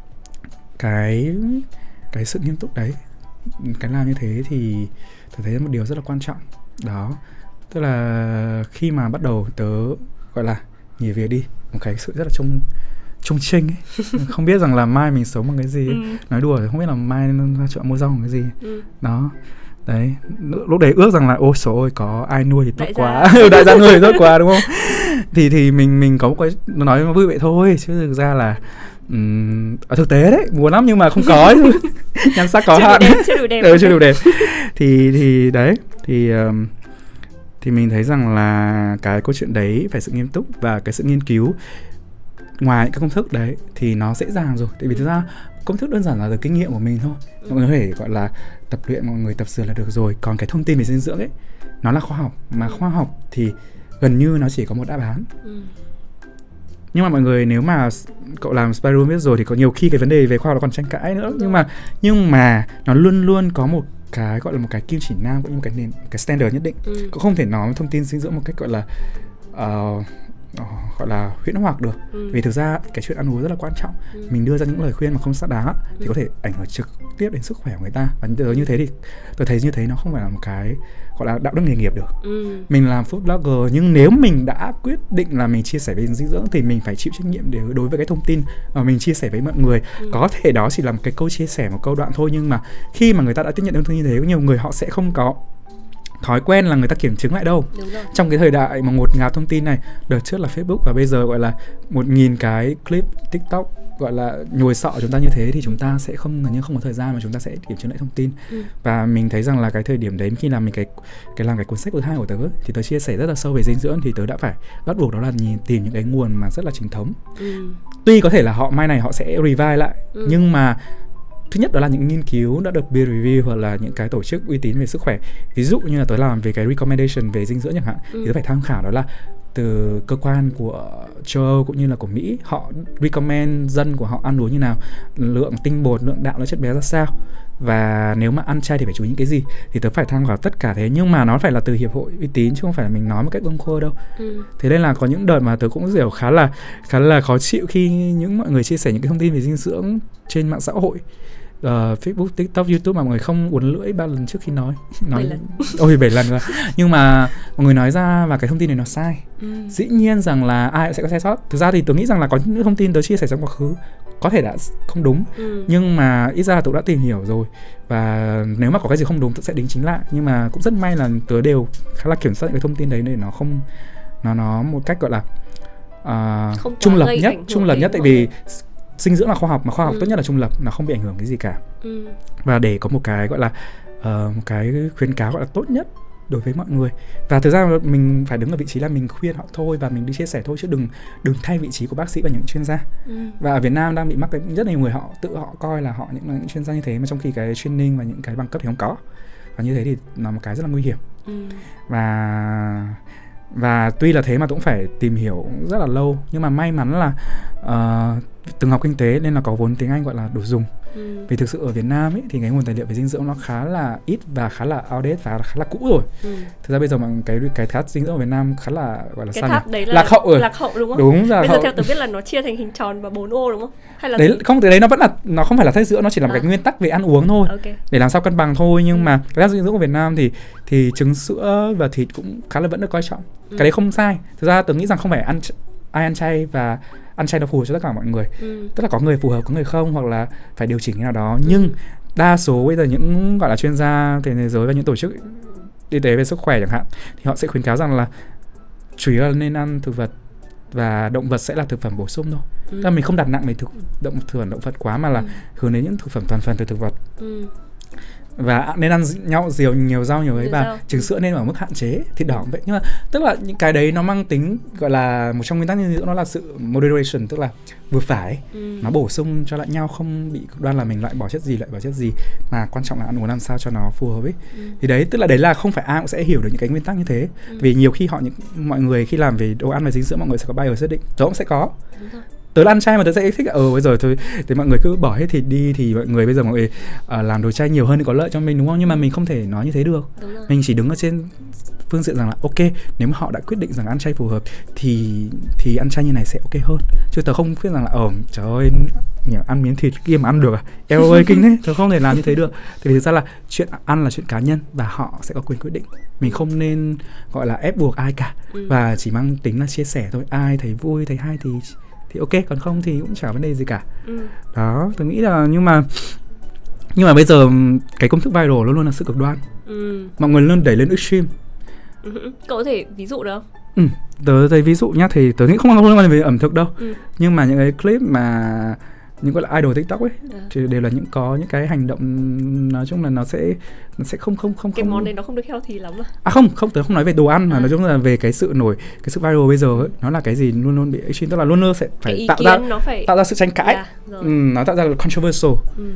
cái cái sự nghiêm túc đấy, cái làm như thế thì tôi thấy một điều rất là quan trọng đó. Tức là khi mà bắt đầu tớ gọi là nghỉ việc đi, một cái sự rất là trông trông chênh ấy. Không biết rằng là mai mình sống bằng cái gì. Ừ. Nói đùa không biết là mai ra chợ mua rau bằng cái gì. Ừ. Đó. Đấy, lúc đấy ước rằng là ôi trời ơi có ai nuôi thì tốt đại quá, đại gia nuôi thì tốt quá đúng không? Thì thì mình mình có một cái nói vui vậy thôi, chứ thực ra là um, ở thực tế đấy muốn lắm nhưng mà không có. Nhan sắc có hạn, chưa đủ đẹp, ừ, chưa đủ đẹp. thì thì đấy thì um, thì mình thấy rằng là cái câu chuyện đấy phải sự nghiêm túc và cái sự nghiên cứu. Ngoài các công thức đấy thì nó dễ dàng rồi, tại vì thực ra công thức đơn giản là từ kinh nghiệm của mình thôi. Mọi người có thể gọi là tập luyện, mọi người tập sửa là được rồi. Còn cái thông tin về dinh dưỡng ấy, nó là khoa học. Mà khoa học thì gần như nó chỉ có một đáp án. Ừ. Nhưng mà mọi người nếu mà cậu làm Spy Room biết rồi thì có nhiều khi cái vấn đề về khoa học nó còn tranh cãi nữa. Nhưng mà nhưng mà nó luôn luôn có một cái gọi là một cái kim chỉ nam, cũng như một cái nền, cái standard nhất định. Ừ. Cậu không thể nói thông tin dinh dưỡng một cách gọi là uh, Oh, gọi là huyễn hoặc được. Ừ. Vì thực ra cái chuyện ăn uống rất là quan trọng. Ừ. Mình đưa ra những lời khuyên mà không xác đáng á, thì ừ. có thể ảnh hưởng trực tiếp đến sức khỏe của người ta. Và như thế thì tôi thấy như thế nó không phải là một cái gọi là đạo đức nghề nghiệp được. Ừ. Mình làm food blogger, nhưng nếu mình đã quyết định là mình chia sẻ về dinh dưỡng thì mình phải chịu trách nhiệm để đối với cái thông tin mà mình chia sẻ với mọi người. Ừ. Có thể đó chỉ là một cái câu chia sẻ, một câu đoạn thôi, nhưng mà khi mà người ta đã tiếp nhận thông tin như thế, nhiều người họ sẽ không có thói quen là người ta kiểm chứng lại đâu. Trong cái thời đại mà ngột ngạt thông tin này, đợt trước là Facebook và bây giờ gọi là một nghìn cái clip TikTok gọi là nhồi sọ chúng ta như thế, thì chúng ta sẽ không gần như không có thời gian mà chúng ta sẽ kiểm chứng lại thông tin. Ừ. Và mình thấy rằng là cái thời điểm đấy khi làm mình cái cái làm cái cuốn sách thứ hai của tớ thì tớ chia sẻ rất là sâu về dinh dưỡng, thì tớ đã phải bắt buộc đó là nhìn tìm những cái nguồn mà rất là chính thống. Ừ. Tuy có thể là họ mai này họ sẽ revive lại, ừ. nhưng mà thứ nhất đó là những nghiên cứu đã được peer review hoặc là những cái tổ chức uy tín về sức khỏe. Ví dụ như là tớ làm về cái recommendation về dinh dưỡng chẳng hạn, ừ. thì tớ phải tham khảo đó là từ cơ quan của châu Âu cũng như là của Mỹ, họ recommend dân của họ ăn uống như nào, lượng tinh bột, lượng đạm, lượng chất béo ra sao, và nếu mà ăn chay thì phải chú ý những cái gì. Thì tớ phải tham khảo tất cả thế, nhưng mà nó phải là từ hiệp hội uy tín chứ không phải là mình nói một cách bâng quơ đâu. Ừ. Thế nên là có những đợt mà tớ cũng kiểu khá là khá là khó chịu khi những mọi người chia sẻ những cái thông tin về dinh dưỡng trên mạng xã hội. Uh, Facebook, TikTok, YouTube mà mọi người không uốn lưỡi ba lần trước khi nói nói bảy lần. Ôi bảy lần rồi. Nhưng mà mọi người nói ra và cái thông tin này nó sai. Ừ. Dĩ nhiên rằng là ai cũng sẽ có sai sót. Thực ra thì tôi nghĩ rằng là có những thông tin tớ chia sẻ trong quá khứ có thể đã không đúng, ừ. nhưng mà ít ra tôi đã tìm hiểu rồi, và nếu mà có cái gì không đúng tôi sẽ đính chính lại. Nhưng mà cũng rất may là tớ đều khá là kiểm soát những cái thông tin đấy để nó không nó nó một cách gọi là uh, trung lập nhất, trung lập nhất tại vì dinh dưỡng là khoa học, mà khoa học ừ. tốt nhất là trung lập, nó không bị ảnh hưởng cái gì cả. Ừ. Và để có một cái gọi là uh, một cái khuyến cáo gọi là tốt nhất đối với mọi người. Và thực ra mình phải đứng ở vị trí là mình khuyên họ thôi, và mình đi chia sẻ thôi, chứ đừng đừng thay vị trí của bác sĩ và những chuyên gia. ừ. Và ở Việt Nam đang bị mắc cái rất nhiều người họ tự họ coi là họ những, những chuyên gia như thế, mà trong khi cái training và những cái bằng cấp thì không có, và như thế thì là một cái rất là nguy hiểm. ừ. Và Và tuy là thế mà cũng phải tìm hiểu rất là lâu. Nhưng mà may mắn là uh, từng học kinh tế nên là có vốn tiếng Anh gọi là đủ dùng. ừ. Vì thực sự ở Việt Nam ấy, thì cái nguồn tài liệu về dinh dưỡng nó khá là ít và khá là outdated và khá là cũ rồi. ừ. Thực ra bây giờ mà cái cái tháp dinh dưỡng ở Việt Nam khá là gọi là cái sao tháp nhỉ? Đấy là lạc hậu rồi. Lạc hậu đúng không? Đúng rồi. Bây giờ theo tôi biết là nó chia thành hình tròn và bốn ô đúng không? Hay là đấy không, từ đấy nó vẫn là nó không phải là tháp dinh dưỡng, nó chỉ là một à. cái nguyên tắc về ăn uống thôi. Okay. Để làm sao cân bằng thôi. Nhưng ừ. mà cái tháp dinh dưỡng của Việt Nam thì thì trứng sữa và thịt cũng khá là vẫn được coi trọng. ừ. Cái đấy không sai. Thực ra tôi nghĩ rằng không phải ăn ai ăn chay và ăn chay nó phù hợp cho tất cả mọi người. ừ. Tức là có người phù hợp, có người không, hoặc là phải điều chỉnh như nào đó. ừ. Nhưng đa số bây giờ những gọi là chuyên gia trên thế giới và những tổ chức y tế về sức khỏe chẳng hạn, thì họ sẽ khuyến cáo rằng là chủ yếu là nên ăn thực vật và động vật sẽ là thực phẩm bổ sung thôi. ừ. Tức là mình không đặt nặng về thực động thực phẩm động vật quá, mà là ừ. hướng đến những thực phẩm toàn phần từ thực vật. ừ. Và nên ăn nhau nhiều nhiều rau nhiều ấy, và rau. Trứng sữa nên ở mức hạn chế, thịt đỏ cũng vậy. Nhưng mà tức là những cái đấy nó mang tính gọi là một trong nguyên tắc dinh dưỡng, nó là sự moderation, tức là vừa phải. ừ. Nó bổ sung cho lẫn nhau, không bị cực đoan là mình loại bỏ chất gì loại bỏ chất gì, mà quan trọng là ăn uống làm sao cho nó phù hợp ấy. ừ. Thì đấy, tức là đấy là không phải ai cũng sẽ hiểu được những cái nguyên tắc như thế. ừ. Vì nhiều khi họ những mọi người khi làm về đồ ăn về dinh dưỡng, mọi người sẽ có bias nhất định. Tớ cũng sẽ có. Tớ là ăn chay mà tớ sẽ thích ờ bây giờ thôi thì mọi người cứ bỏ hết thịt đi, thì mọi người bây giờ mọi người uh, làm đồ chay nhiều hơn thì có lợi cho mình, đúng không? Nhưng mà mình không thể nói như thế được. Mình chỉ đứng ở trên phương diện rằng là ok, nếu mà họ đã quyết định rằng ăn chay phù hợp thì thì ăn chay như này sẽ ok hơn. Chứ tớ không biết rằng là ờ trời ơi nhiều ăn miếng thịt kia mà ăn được à, eo ơi kinh thế. Tớ không thể làm như thế được. Tại vì thực ra là chuyện ăn là chuyện cá nhân và họ sẽ có quyền quyết định. Mình không nên gọi là ép buộc ai cả. ừ. Và chỉ mang tính là chia sẻ thôi. Ai thấy vui thấy hay thì thì ok, còn không thì cũng chả vấn đề gì cả. ừ. Đó, tôi nghĩ là nhưng mà nhưng mà bây giờ cái công thức viral luôn luôn là sự cực đoan. ừ. Mọi người luôn đẩy lên extreme. ừ. Cậu có thể ví dụ được không? Ừ, tớ thấy ví dụ nhá, thì tớ nghĩ không liên quan về ẩm thực đâu. ừ. Nhưng mà những cái clip mà những gọi là idol TikTok ấy à. thì đều là những có những cái hành động nói chung là nó sẽ nó sẽ không không không cái không... món này nó không được healthy lắm à? À không, không tớ không nói về đồ ăn mà à. nói chung là về cái sự nổi cái sự viral bây giờ ấy, nó là cái gì luôn luôn bị extreme, tức là luôn luôn sẽ phải tạo ra phải... tạo ra sự tranh cãi. Yeah, ừ, nó tạo ra là controversial. ừ.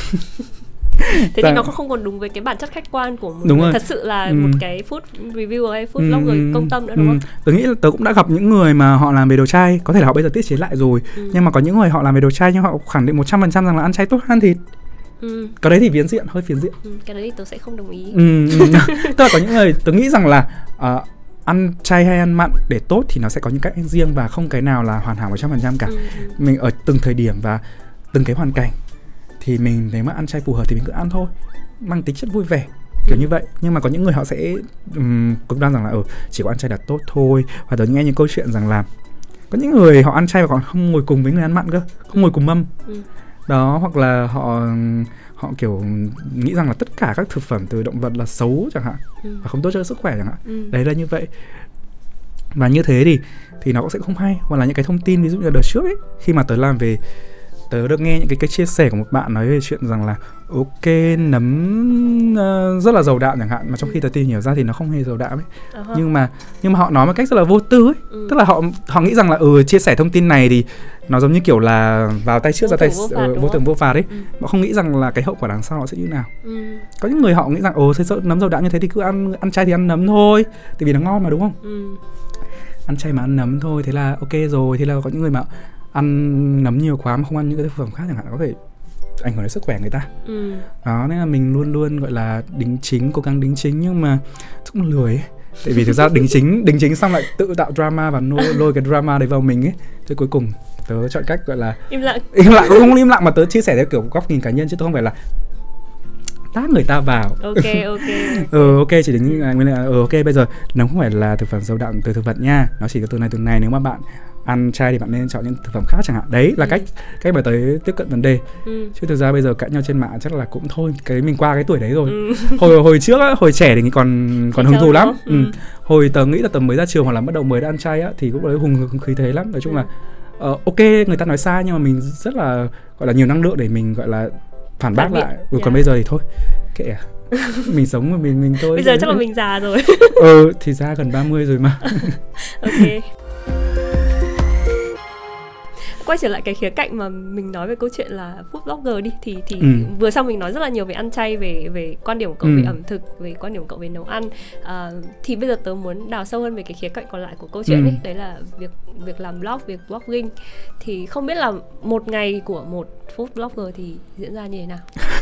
Thế thì nó không còn đúng với cái bản chất khách quan của một người rồi. Thật sự là ừ. một cái food reviewer hay food blogger ừ. công tâm nữa đúng ừ. không? Tớ nghĩ là tớ cũng đã gặp những người mà họ làm về đồ chay, có thể là họ bây giờ tiết chế lại rồi, ừ. nhưng mà có những người họ làm về đồ chay nhưng họ khẳng định một trăm phần trăm rằng là ăn chay tốt hơn thịt. ừ. Cái đấy thì phiến diện, hơi phiến diện. ừ. Cái đấy thì tớ sẽ không đồng ý. ừ. Tức là có những người tớ nghĩ rằng là uh, ăn chay hay ăn mặn để tốt thì nó sẽ có những cách riêng và không cái nào là hoàn hảo một trăm phần trăm cả. ừ. Mình ở từng thời điểm và từng cái hoàn cảnh thì mình nếu mà ăn chay phù hợp thì mình cứ ăn thôi, mang tính chất vui vẻ kiểu ừ. như vậy. Nhưng mà có những người họ sẽ um, cực đoan rằng là ừ, chỉ có ăn chay là tốt thôi. Hoặc là nghe những câu chuyện rằng là có những người họ ăn chay và còn không ngồi cùng với người ăn mặn cơ, không ngồi cùng mâm. ừ. Đó, hoặc là họ họ kiểu nghĩ rằng là tất cả các thực phẩm từ động vật là xấu chẳng hạn, ừ. và không tốt cho sức khỏe chẳng hạn. ừ. Đấy là như vậy. Và như thế thì thì nó cũng sẽ không hay. Hoặc là những cái thông tin ví dụ như đợt trước ấy, khi mà tớ làm về, tớ được nghe những cái, cái chia sẻ của một bạn nói về chuyện rằng là ok, nấm uh, rất là giàu đạm chẳng hạn, mà trong khi tớ tìm hiểu ra thì nó không hề giàu đạm ấy. uh-huh. nhưng mà nhưng mà họ nói một cách rất là vô tư ấy. ừ. Tức là họ họ nghĩ rằng là ừ chia sẻ thông tin này thì nó giống như kiểu là vào tay trước ra tay vô, uh, vô tưởng vô phạt ấy. ừ. Họ không nghĩ rằng là cái hậu quả đằng sau nó sẽ như nào. ừ. Có những người họ nghĩ rằng ồ ừ, nấm giàu đạm như thế thì cứ ăn ăn chay thì ăn nấm thôi, tại vì nó ngon mà, đúng không? ừ. Ăn chay mà ăn nấm thôi, thế là ok rồi. Thế là có những người mà ăn nấm nhiều quá mà không ăn những cái thực phẩm khác chẳng hạn, có thể ảnh hưởng đến sức khỏe người ta. ừ. Đó, nên là mình luôn luôn gọi là đính chính, cố gắng đính chính, nhưng mà cũng lười ấy. Tại vì thực ra đính chính đính chính xong lại tự tạo drama và lôi, lôi cái drama đấy vào mình ấy. Thế cuối cùng tớ chọn cách gọi là im lặng. Im lặng, cũng không im lặng mà tớ chia sẻ theo kiểu góc nhìn cá nhân, chứ tôi không phải là tát người ta vào. Ok ok. ừ ok chỉ đến nguyên là ừ ok bây giờ nó không phải là thực phẩm giàu đạm từ thực vật nha, nó chỉ có từ này từ này. Nếu mà bạn ăn chay thì bạn nên chọn những thực phẩm khác chẳng hạn. Đấy là ừ. cách cách mà tới tiếp cận vấn đề. ừ. Chứ thực ra bây giờ cãi nhau trên mạng chắc là cũng thôi, cái mình qua cái tuổi đấy rồi. ừ. hồi hồi trước á, hồi trẻ thì còn còn hứng thú lắm. ừ. Ừ. Hồi tớ nghĩ là tầm mới ra trường hoặc là bắt đầu mới đã ăn chay á thì cũng đấy hùng hùng khí thế lắm. Nói chung ừ. là uh, ok người ta nói sai nhưng mà mình rất là gọi là nhiều năng lượng để mình gọi là phản bác lại. ừ, yeah. Còn bây giờ thì thôi kệ à. Mình sống một mình mình thôi. Bây giờ chắc là mình già rồi. Ừ, thì ra gần ba mươi rồi mà. Ok. Quay trở lại cái khía cạnh mà mình nói về câu chuyện là food blogger đi, thì thì ừ. vừa xong mình nói rất là nhiều về ăn chay, về về quan điểm của cậu ừ. về ẩm thực, về quan điểm của cậu về nấu ăn. À, thì bây giờ tớ muốn đào sâu hơn về cái khía cạnh còn lại của câu chuyện ừ. ấy, đấy là việc việc làm blog, việc blogging. Thì không biết là một ngày của một food blogger thì diễn ra như thế nào?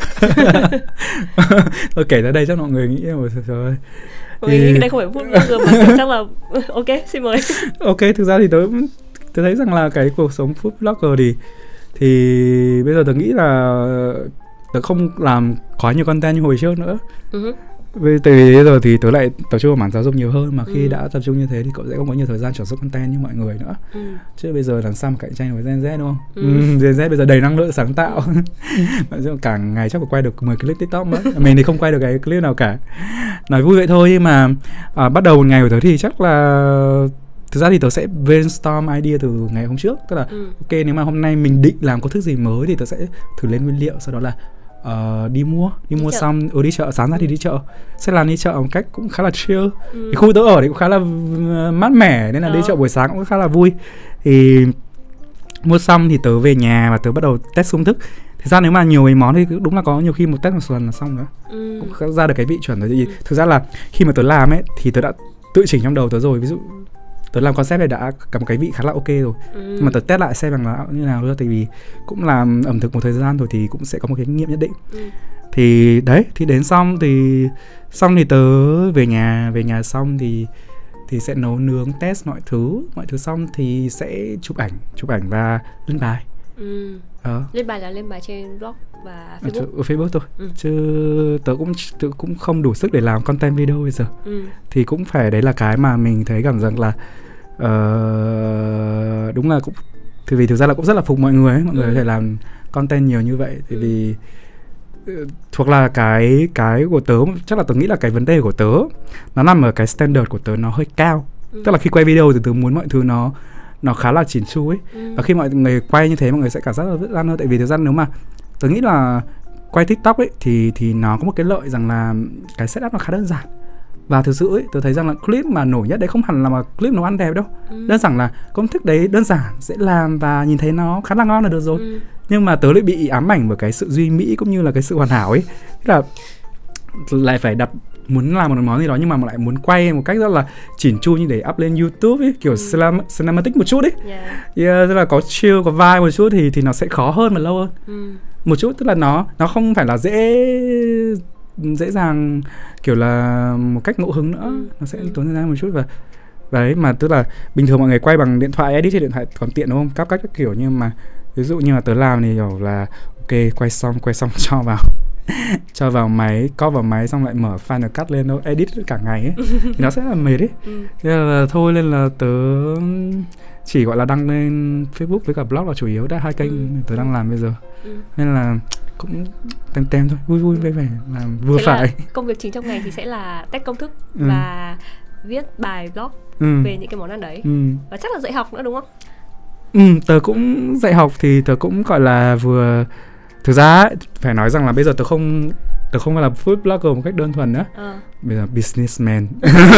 Tôi kể ra đây chắc mọi người nghĩ rồi rồi. Mọi người nghĩ đây không phải food blogger mà chắc là ok, xin mời. Ok, thực ra thì tớ Tôi thấy rằng là cái cuộc sống food blogger thì thì bây giờ tôi nghĩ là tớ không làm quá nhiều content như hồi trước nữa. Uh-huh. Vì tại vì bây giờ thì tớ lại tập trung vào mảng giáo dục nhiều hơn, mà khi uh-huh. đã tập trung như thế thì cậu sẽ không có nhiều thời gian sản xuất content như mọi người nữa. Uh-huh. Chứ bây giờ làm sao mà cạnh tranh với Gen Z đúng không? Uh-huh. Gen Z bây giờ đầy năng lượng sáng tạo. Uh-huh. Cả ngày chắc phải quay được mười clip TikTok mất. Mình thì không quay được cái clip nào cả. Nói vui vậy thôi, nhưng mà à, bắt đầu một ngày của tớ thì chắc là thực ra thì tớ sẽ brainstorm idea từ ngày hôm trước. Tức là ừ. ok, nếu mà hôm nay mình định làm có thức gì mới thì tớ sẽ thử lên nguyên liệu, sau đó là uh, đi mua Đi, đi mua chợ. xong, ừ, đi chợ, sáng ra ừ. thì đi chợ. Sẽ làm đi chợ một cách cũng khá là chill. ừ. Cái khu tớ ở thì cũng khá là mát mẻ, nên là Đó. đi chợ buổi sáng cũng khá là vui. Thì mua xong thì tớ về nhà và tớ bắt đầu test công thức. Thực ra nếu mà nhiều mấy món thì đúng là có nhiều khi một test một lần là xong nữa. ừ. Cũng ra được cái vị chuẩn rồi. ừ. Thực ra là khi mà tớ làm ấy thì tớ đã tự chỉnh trong đầu tớ rồi. Ví dụ tớ làm concept này đã có một cái vị khá là ok rồi, ừ. nhưng mà tớ test lại xem rằng là như nào thôi. Tại vì cũng làm ẩm thực một thời gian rồi thì cũng sẽ có một cái kinh nghiệm nhất định. ừ. Thì đấy, thì đến xong thì xong thì tớ về nhà về nhà xong thì thì sẽ nấu nướng, test mọi thứ mọi thứ xong thì sẽ chụp ảnh chụp ảnh và lên bài. ừ. ờ. Lên bài là lên bài trên blog và Facebook. Ở Facebook thôi. ừ. Chứ tớ cũng tớ cũng không đủ sức để làm content video bây giờ. ừ. Thì cũng phải, đấy là cái mà mình thấy cảm giác là uh, đúng là cũng thì vì thực ra là cũng rất là phục mọi người ấy. Mọi ừ. người có thể làm content nhiều như vậy. Thì ừ. vì thuộc là cái cái của tớ, chắc là tớ nghĩ là cái vấn đề của tớ nó nằm ở cái standard của tớ nó hơi cao. ừ. Tức là khi quay video thì tớ muốn mọi thứ nó nó khá là chỉn chu ấy. ừ. Và khi mọi người quay như thế mọi người sẽ cảm giác là rất là hơn. Tại vì thực ra nếu mà tớ nghĩ là quay TikTok ấy thì thì nó có một cái lợi rằng là cái setup nó khá đơn giản. Và thực sự ấy, tôi thấy rằng là clip mà nổi nhất đấy không hẳn là mà clip nấu ăn đẹp đâu. ừ. Đơn giản là công thức đấy đơn giản, dễ làm và nhìn thấy nó khá là ngon là được rồi. ừ. Nhưng mà tớ lại bị ám ảnh bởi cái sự duy mỹ cũng như là cái sự hoàn hảo ấy. Tức là lại phải đặt, muốn làm một món gì đó nhưng mà lại muốn quay một cách rất là chỉn chu như để up lên YouTube ấy, kiểu ừ. cinematic một chút ấy. yeah. Yeah, tức là có chill, có vibe một chút thì thì nó sẽ khó hơn và lâu hơn. ừ. Một chút, tức là nó nó không phải là dễ dễ dàng kiểu là một cách ngẫu hứng nữa. ừ. Nó sẽ tốn thời gian một chút. Và đấy, mà tức là bình thường mọi người quay bằng điện thoại, edit trên điện thoại còn tiện đúng không, cáp cách các kiểu. Nhưng mà ví dụ như là tớ làm thì kiểu là ok, quay xong quay xong cho vào cho vào máy, copy vào máy xong lại mở Final Cut lên đâu, edit cả ngày ấy thì nó sẽ là mệt ấy. ừ. Thế là thôi, nên là tớ chỉ gọi là đăng lên Facebook với cả blog là chủ yếu, đã hai kênh ừ. tớ đang làm bây giờ. ừ. Nên là cũng tem tem thôi, vui vui vẻ vẻ làm vừa. Thế phải là công việc chính trong ngày thì sẽ là test công thức ừ. và viết bài blog ừ. về những cái món ăn đấy. ừ. Và chắc là dạy học nữa đúng không? Ừ, tớ cũng dạy học thì tớ cũng gọi là vừa. Thực ra ấy, phải nói rằng là bây giờ tớ không tớ không phải là food blogger một cách đơn thuần nữa. à. Bây giờ businessman.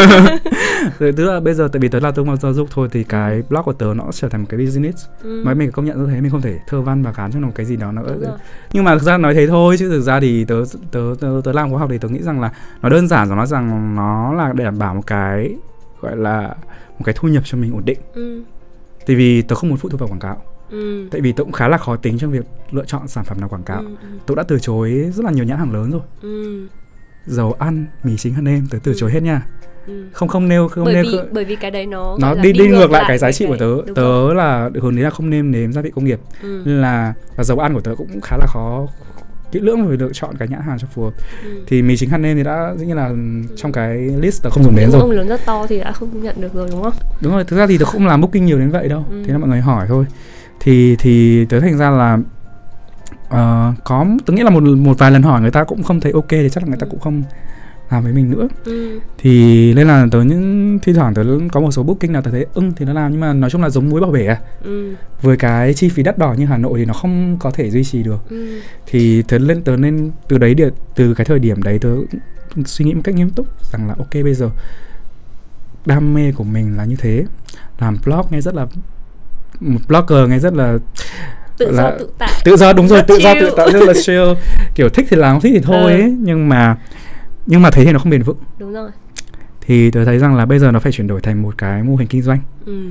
Tức là bây giờ tại vì tớ là tương giáo dục thôi thì cái blog của tớ nó trở thành một cái business. ừ. Mà mình công nhận như thế, mình không thể thơ văn và gán cho nó một cái gì đó nữa. Nhưng mà thực ra nói thế thôi, chứ thực ra thì tớ tớ tớ, tớ làm khóa học thì tớ nghĩ rằng là nó đơn giản rồi, nói rằng nó là để đảm bảo một cái gọi là một cái thu nhập cho mình ổn định. ừ. Tại vì tớ không muốn phụ thuộc vào quảng cáo. Ừ. Tại vì tôi cũng khá là khó tính trong việc lựa chọn sản phẩm nào quảng cáo. ừ, ừ. Tôi đã từ chối rất là nhiều nhãn hàng lớn rồi. ừ. Dầu ăn, mì chính hơn em, tớ từ chối ừ. hết nha. ừ. Không không nêu không bởi nêu vì, bởi vì cái đấy nó nó đi, đi ngược lại cái giá trị của tớ. Tớ rồi. Là hướng đến là không nên nếm gia vị công nghiệp. ừ. Nên là và dầu ăn của tớ cũng khá là khó kỹ lưỡng về lựa chọn cái nhãn hàng cho phù hợp. ừ. Thì mì chính H and M thì đã dĩ nhiên là trong cái list tớ không dùng đến rồi. Ông lớn rất to thì đã không nhận được rồi đúng không? Đúng rồi, thực ra thì tớ không làm booking nhiều đến vậy đâu. ừ. Thế là mọi người hỏi thôi. Thì thì tớ thành ra là uh, có tớ nghĩ là một một vài lần hỏi người ta cũng không thấy ok thì chắc là người ta cũng không làm với mình nữa. Ừ. Thì nên là tớ những thi thoảng tớ có một số booking nào tớ thấy ưng thì nó làm, nhưng mà nói chung là giống muối bảo bể à. Ừ. Với cái chi phí đắt đỏ như Hà Nội thì nó không có thể duy trì được. Ừ. Thì tớ lên tớ nên từ đấy để, từ cái thời điểm đấy tớ suy nghĩ một cách nghiêm túc rằng là ok, bây giờ đam mê của mình là như thế, làm blog nghe rất là, một blogger nghe rất là tự do tự tại, tự do đúng rồi, tự chill. do tự tại, rất là chill, kiểu thích thì làm, không thích thì thôi ấy. Ừ. nhưng mà nhưng mà thế thì nó không bền vững. Đúng rồi. Thì tớ thấy rằng là bây giờ nó phải chuyển đổi thành một cái mô hình kinh doanh. Ừ.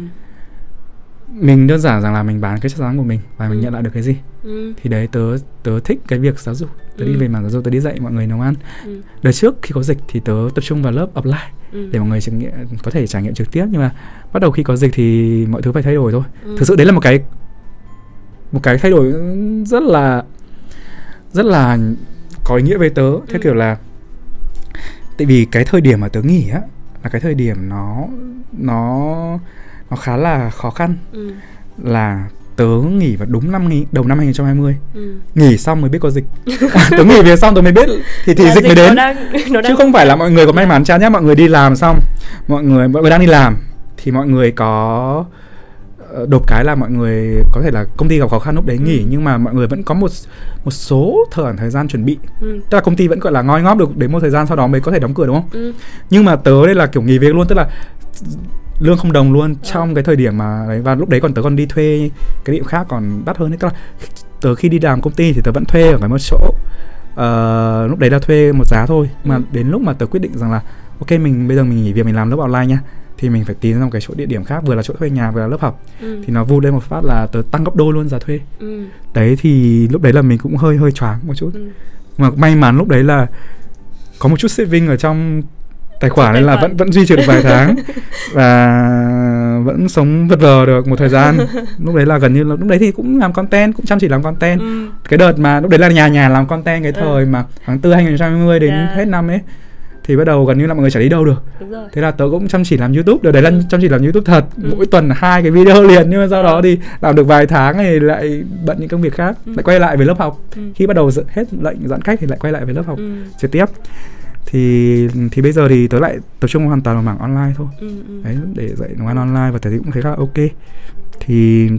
Mình đơn giản rằng là mình bán cái chất xám của mình và ừ. mình nhận lại được cái gì. Ừ. Thì đấy, tớ tớ thích cái việc giáo dục. Tớ ừ. đi về mảng giáo dục, tớ đi dạy mọi người nấu ăn. Ừ. Đợt trước khi có dịch thì tớ tập trung vào lớp offline ừ. để mọi người trải nghiệm, có thể trải nghiệm trực tiếp. Nhưng mà bắt đầu khi có dịch thì mọi thứ phải thay đổi thôi. Ừ. Thực sự đấy là một cái một cái thay đổi rất là rất là có ý nghĩa với tớ. Theo ừ. kiểu là tại vì cái thời điểm mà tớ nghỉ á là cái thời điểm nó nó nó khá là khó khăn. Ừ. Là tớ nghỉ vào đúng năm nghỉ, đầu năm hai không hai không. Ừ. Nghỉ xong mới biết có dịch. Tớ nghỉ về xong tớ mới biết thì thì dịch, dịch mới đến. Nó đang, nó đang chứ không phải là mọi người có may mắn chán nhá. Mọi người đi làm xong, mọi người mọi người đang đi làm thì mọi người có đột cái là mọi người có thể là công ty gặp khó khăn lúc đấy nghỉ. Ừ. Nhưng mà mọi người vẫn có một một số thời thời gian chuẩn bị. Ừ. Tức là công ty vẫn gọi là ngoi ngóp được đến một thời gian sau đó mới có thể đóng cửa, đúng không? Ừ. Nhưng mà tớ đây là kiểu nghỉ việc luôn, tức là lương không đồng luôn trong ừ. cái thời điểm mà đấy. Và lúc đấy còn tớ còn đi thuê cái điểm khác còn đắt hơn ấy. Tức là tớ khi đi làm công ty thì tớ vẫn thuê ở cái một chỗ, uh, lúc đấy là thuê một giá thôi. Ừ. Mà đến lúc mà tớ quyết định rằng là ok, mình bây giờ mình nghỉ việc, mình làm lớp online nha, thì mình phải tìm ra một cái chỗ địa điểm khác, vừa là chỗ thuê nhà vừa là lớp học. Ừ. Thì nó vụt lên một phát là tớ tăng gấp đôi luôn giá thuê. Ừ. Đấy thì lúc đấy là mình cũng hơi hơi choáng một chút. Ừ. Mà may mắn lúc đấy là có một chút saving ở trong tài khoản nên là vẫn vẫn duy trì được vài tháng và vẫn sống vật vờ được một thời gian. Lúc đấy là gần như là lúc đấy thì cũng làm content, cũng chăm chỉ làm content. Ừ. Cái đợt mà lúc đấy là nhà nhà làm content, cái thời ừ. mà tháng tư hai không hai không đến yeah. hết năm ấy thì bắt đầu gần như là mọi người chả đi đâu được. Thế là tớ cũng chăm chỉ làm YouTube. Đợt đấy là chăm chỉ làm YouTube thật. Ừ. Mỗi tuần hai cái video liền. Nhưng mà sau đó thì làm được vài tháng thì lại bận những công việc khác. Ừ. Lại quay lại về lớp học. Ừ. Khi bắt đầu hết lệnh giãn cách thì lại quay lại về lớp học ừ. trực tiếp. Thì thì bây giờ thì tớ lại tập trung hoàn toàn vào mảng online thôi. Ừ, ừ. Đấy, để dạy nấu ăn online và tớ cũng thấy khá là ok. Thì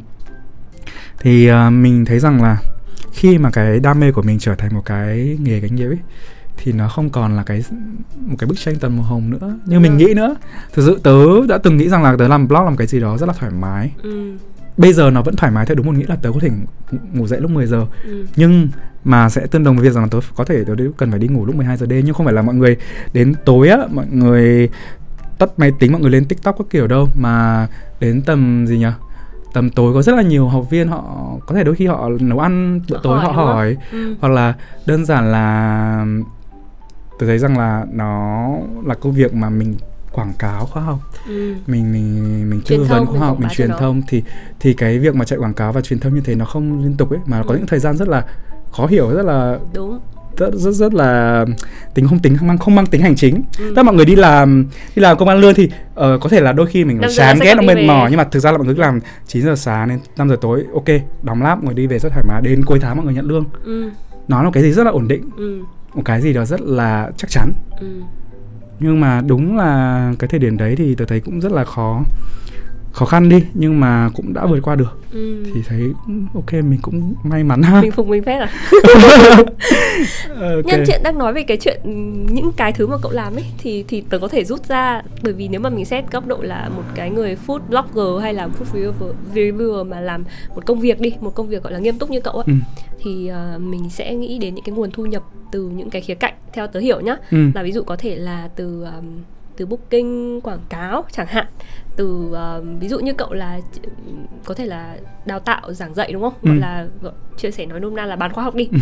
thì uh, mình thấy rằng là khi mà cái đam mê của mình trở thành một cái nghề gánh nghiệp ấy thì nó không còn là cái một cái bức tranh tầng màu hồng nữa như ừ. mình nghĩ nữa. Thực sự tớ đã từng nghĩ rằng là tớ làm blog làm cái gì đó rất là thoải mái. Ừ. Bây giờ nó vẫn thoải mái theo đúng một nghĩa là tớ có thể ngủ dậy lúc mười giờ. Ừ. Nhưng mà sẽ tương đồng với việc rằng là tớ có thể tớ cần phải đi ngủ lúc mười hai giờ đêm. Nhưng không phải là mọi người đến tối á, mọi người tắt máy tính, mọi người lên TikTok các kiểu đâu. Mà đến tầm gì nhỉ? Tầm tối có rất là nhiều học viên họ có thể đôi khi họ nấu ăn bữa tối họ hỏi. Ừ. Hoặc là đơn giản là tôi thấy rằng là nó là công việc mà mình quảng cáo khoa học. Ừ. Mình mình mình tư vấn khoa học, mình truyền thông thì thì cái việc mà chạy quảng cáo và truyền thông như thế nó không liên tục ấy, mà ừ. có những thời gian rất là khó hiểu, rất là đúng. Rất, rất rất là tính không tính không mang không mang tính hành chính. Ừ. Tất mọi người đi làm đi làm công ăn lương thì uh, có thể là đôi khi mình chán ghét nó mệt mỏi, nhưng mà thực ra là mọi người cứ làm chín giờ sáng đến năm giờ tối, ok, đóng láp ngồi đi về rất thoải mái, đến cuối tháng mọi người nhận lương. Ừ. Nó là cái gì rất là ổn định. Ừ. Một cái gì đó rất là chắc chắn. Ừ. Nhưng mà đúng là cái thời điểm đấy thì tôi thấy cũng rất là khó khó khăn đi, nhưng mà cũng đã vượt qua được. Ừ. Thì thấy ok, mình cũng may mắn ha. Mình phục mình phết à. Okay. Nhân chuyện đang nói về cái chuyện những cái thứ mà cậu làm ấy thì thì tớ có thể rút ra, bởi vì nếu mà mình xét góc độ là một cái người food blogger hay là food reviewer, reviewer mà làm một công việc đi, một công việc gọi là nghiêm túc như cậu ấy, ừ. thì uh, mình sẽ nghĩ đến những cái nguồn thu nhập từ những cái khía cạnh theo tớ hiểu nhá. Ừ. Là ví dụ có thể là từ um, từ booking quảng cáo chẳng hạn, từ uh, ví dụ như cậu là có thể là đào tạo giảng dạy đúng không? Gọi ừ. là gọi, chia sẻ nói nôm na là bán khóa học đi.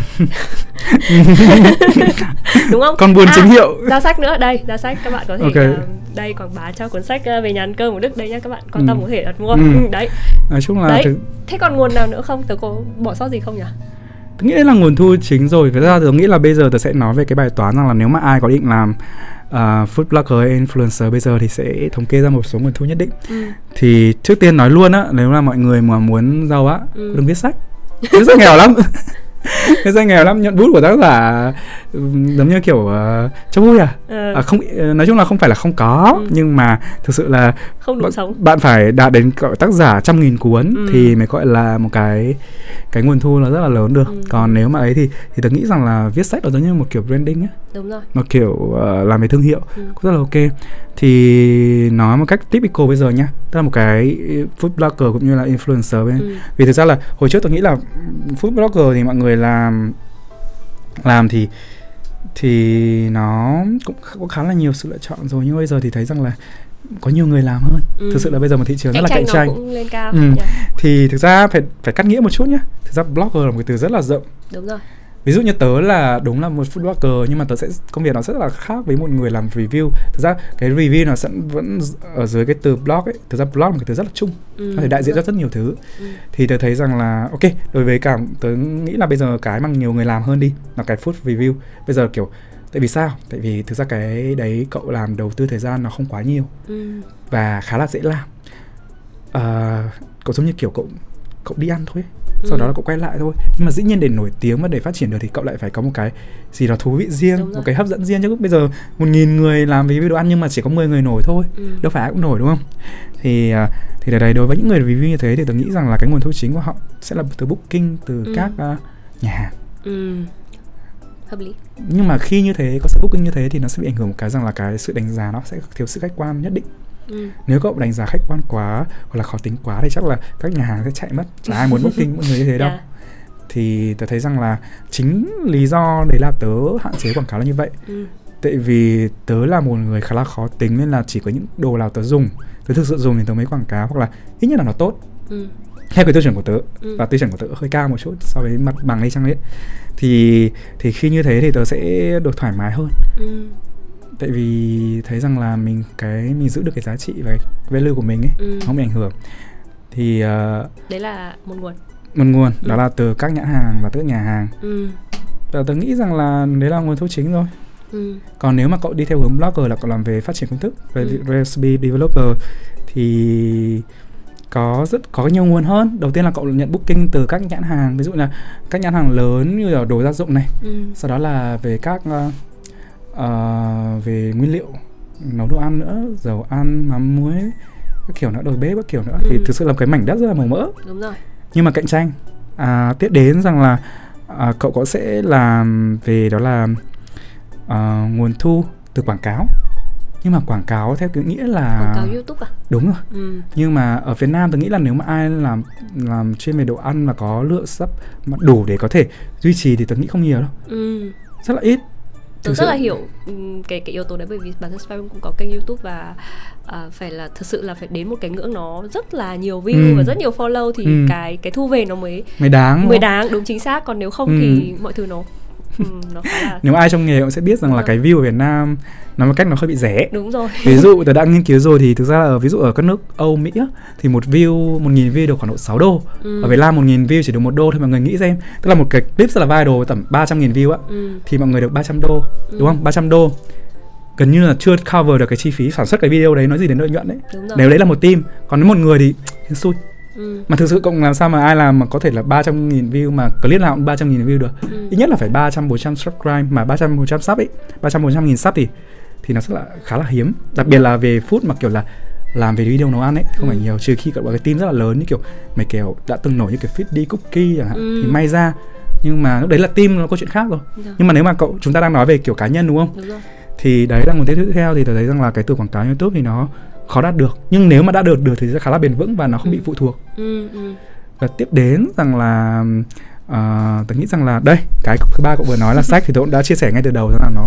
Đúng không? Còn buồn à, chính hiệu. Ra sách nữa, đây, ra sách các bạn có thể okay. uh, đây quảng bá cho cuốn sách uh, về nhà ăn cơm của Đức đây nhá, các bạn quan tâm ừ. có thể đặt mua. Ừ. Đấy. Nói chung là đấy. Thực... Thế còn nguồn nào nữa không? Tớ có bỏ sót gì không nhỉ? Tôi nghĩ là nguồn thu chính rồi. Với ra tôi nghĩ là bây giờ tôi sẽ nói về cái bài toán rằng là nếu mà ai có định làm uh, food blogger hay influencer bây giờ thì sẽ thống kê ra một số nguồn thu nhất định. Ừ. Thì trước tiên nói luôn á, nếu là mọi người mà muốn giàu á, ừ. đừng viết sách. Viết sách nghèo lắm. Cái danh nghèo lắm, nhận bút của tác giả giống như kiểu uh, cho vui à? Ừ. à không, nói chung là không phải là không có, ừ. nhưng mà thực sự là không đủ sống. Bạn phải đạt đến tác giả trăm nghìn cuốn ừ. thì mới gọi là một cái cái nguồn thu nó rất là lớn được. Ừ. Còn nếu mà ấy thì thì tôi nghĩ rằng là viết sách là giống như một kiểu branding á. Đúng rồi. Một kiểu uh, làm về thương hiệu ừ. cũng rất là ok. Thì nói một cách typical bây giờ nhá, tức là một cái food blogger cũng như là influencer bên. Ừ. Vì thực ra là hồi trước tôi nghĩ là food blogger thì mọi người làm làm thì thì nó cũng có khá là nhiều sự lựa chọn rồi, nhưng bây giờ thì thấy rằng là có nhiều người làm hơn. Ừ. Thực sự là bây giờ một thị trường cạnh rất là cạnh tranh, cũng lên cao. Ừ. Yeah. Thì thực ra phải phải cắt nghĩa một chút nhá. Thực ra blogger là một cái từ rất là rộng. Đúng rồi. Ví dụ như tớ là đúng là một food blogger, nhưng mà tớ sẽ công việc nó rất là khác với một người làm review. Thực ra cái review nó sẽ vẫn ở dưới cái từ blog ấy. Thực ra blog là một cái từ rất là chung, ừ, có thể đại diện cho rất nhiều thứ. Ừ. Thì tớ thấy rằng là ok, đối với cả tớ nghĩ là bây giờ cái mà nhiều người làm hơn đi là cái food review. Bây giờ kiểu tại vì sao? Tại vì thực ra cái đấy cậu làm đầu tư thời gian nó không quá nhiều, ừ. và khá là dễ làm. À, cậu giống như kiểu cậu cậu đi ăn thôi, sau ừ. đó là cậu quay lại thôi. Nhưng mà dĩ nhiên để nổi tiếng và để phát triển được thì cậu lại phải có một cái gì đó thú vị riêng, một cái hấp dẫn riêng. Chứ bây giờ một nghìn người làm review đồ ăn nhưng mà chỉ có mười người nổi thôi, ừ. đâu phải ai cũng nổi đúng không? Thì thì ở đây đối với những người review như thế thì tôi nghĩ rằng là cái nguồn thu chính của họ sẽ là từ booking, từ ừ. các uh, nhà hàng. Ừ. Hợp lý. Nhưng mà khi như thế, có sự booking như thế thì nó sẽ bị ảnh hưởng một cái rằng là cái sự đánh giá nó sẽ thiếu sự khách quan nhất định. Ừ. Nếu cậu đánh giá khách quan quá hoặc là khó tính quá thì chắc là các nhà hàng sẽ chạy mất. Chả ai muốn booking mọi người như thế đâu. Yeah. Thì tớ thấy rằng là chính lý do đấy là tớ hạn chế quảng cáo là như vậy. Ừ. Tại vì tớ là một người khá là khó tính, nên là chỉ có những đồ nào tớ dùng, tớ thực sự dùng thì tớ mới quảng cáo, hoặc là ít nhất là nó tốt. Ừ. Theo cái tiêu chuẩn của tớ, ừ. và tiêu chuẩn của tớ hơi cao một chút so với mặt bằng đi chăng đấy. Thì thì khi như thế thì tớ sẽ được thoải mái hơn. Ừ. Tại vì thấy rằng là mình cái mình giữ được cái giá trị và cái value của mình ấy, ừ. không bị ảnh hưởng. Thì uh, đấy là một nguồn. Một nguồn, ừ. đó là từ các nhãn hàng và từ các nhà hàng. Ừ. Và tớ nghĩ rằng là đấy là nguồn thu chính rồi. Ừ. Còn nếu mà cậu đi theo hướng blogger là cậu làm về phát triển công thức, về ừ. recipe developer thì có rất có nhiều nguồn hơn. Đầu tiên là cậu nhận booking từ các nhãn hàng, ví dụ là các nhãn hàng lớn như là đồ gia dụng này, ừ. sau đó là về các uh, uh, về nguyên liệu nấu đồ ăn nữa, dầu ăn, mắm muối, các kiểu nữa, đồi bếp các kiểu nữa, ừ. thì thực sự là cái mảnh đất rất là màu mỡ. Đúng rồi. Nhưng mà cạnh tranh à, tiếp đến rằng là à, cậu có sẽ làm về đó là uh, nguồn thu từ quảng cáo. Nhưng mà quảng cáo theo cái nghĩa là quảng cáo YouTube à? Đúng rồi. Ừ. Nhưng mà ở Việt Nam tôi nghĩ là nếu mà ai làm làm chuyên về đồ ăn và có lượng sub mà đủ để có thể duy trì thì tôi nghĩ không nhiều đâu. Ừ. Rất là ít. Tôi rất là hiểu cái cái yếu tố đấy, bởi vì bản thân Spyroom cũng có kênh YouTube và uh, phải là thực sự là phải đến một cái ngưỡng nó rất là nhiều view ừ. và rất nhiều follow thì ừ. cái cái thu về nó mới mới đáng mới đáng đúng chính xác. Còn nếu không ừ. thì mọi thứ nó Ừ, nó khá là... Nếu ai trong nghề cũng sẽ biết rằng là cái view ở Việt Nam nói một cách nó hơi bị rẻ. Đúng rồi. Ví dụ tôi đã nghiên cứu rồi thì thực ra là ở, ví dụ ở các nước Âu Mỹ á, thì một view, một nghìn view được khoảng độ sáu đô. Ừ. Ở Việt Nam một nghìn view chỉ được một đô thôi. Mọi người nghĩ xem, tức là một cái clip rất là viral tầm ba trăm nghìn view á, ừ. thì mọi người được ba trăm đô, ừ. đúng không? ba trăm đô gần như là chưa cover được cái chi phí sản xuất cái video đấy, nói gì đến lợi nhuận đấy. Nếu đấy là một team, còn nếu một người thì xui. Ừ. Mà thực sự cộng làm sao mà ai làm mà có thể là ba trăm nghìn view mà clip nào cũng ba trăm nghìn view được. Ừ. Ít nhất là phải ba trăm bốn trăm subscribe, mà ba trăm bốn trăm sub ấy, ba trăm bốn trăm nghìn sub thì thì nó rất là khá là hiếm. Đặc biệt là về food mà kiểu là làm về video nấu ăn ấy, không ừ. phải nhiều, trừ khi cậu có cái team rất là lớn như kiểu mấy kiểu đã từng nổi như kiểu Feedly Cookie chẳng hạn, ừ. thì may ra. Nhưng mà lúc đấy là team nó có chuyện khác rồi. Được. Nhưng mà nếu mà cậu chúng ta đang nói về kiểu cá nhân đúng không? Đúng rồi. Thì đấy là nguồn tiếp theo thì tôi thấy rằng là cái từ quảng cáo YouTube thì nó khó đạt được, nhưng nếu mà đã được được thì sẽ khá là bền vững và nó không ừ. bị phụ thuộc. Ừ, ừ. Và tiếp đến rằng là uh, tôi nghĩ rằng là đây cái thứ ba cậu vừa nói là sách thì tôi cũng đã chia sẻ ngay từ đầu rằng là nó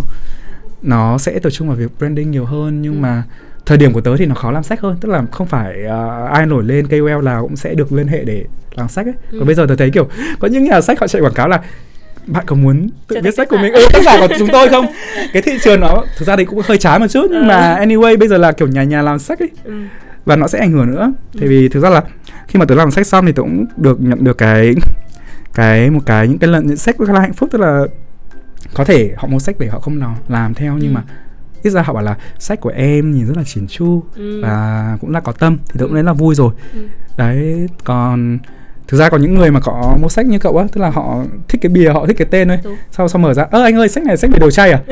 nó sẽ tập trung vào việc branding nhiều hơn, nhưng ừ. mà thời điểm của tớ thì nó khó làm sách hơn, tức là không phải uh, ai nổi lên K O L nào cũng sẽ được liên hệ để làm sách ấy. Ừ. Còn bây giờ tớ thấy kiểu có những nhà sách họ chạy quảng cáo là bạn có muốn tự viết sách của mình, ừ, tác giả của chúng tôi không? Cái thị trường nó thực ra thì cũng hơi trái một chút, nhưng mà anyway bây giờ là kiểu nhà nhà làm sách ấy, ừ. và nó sẽ ảnh hưởng nữa. Ừ. Tại vì thực ra là khi mà tớ làm sách xong thì tớ cũng được nhận được cái cái một cái những cái lần nhận sách rất là hạnh phúc, tức là có thể họ mua sách để họ không làm làm theo, nhưng ừ. mà ít ra họ bảo là sách của em nhìn rất là chỉn chu, ừ. và cũng là có tâm, thì tớ cũng thấy là vui rồi. Ừ. Đấy, còn thực ra có những người mà có mua sách như cậu á, tức là họ thích cái bìa, họ thích cái tên thôi. Đúng. Sau sau mở ra, ơ anh ơi, sách này sách về đồ chay à?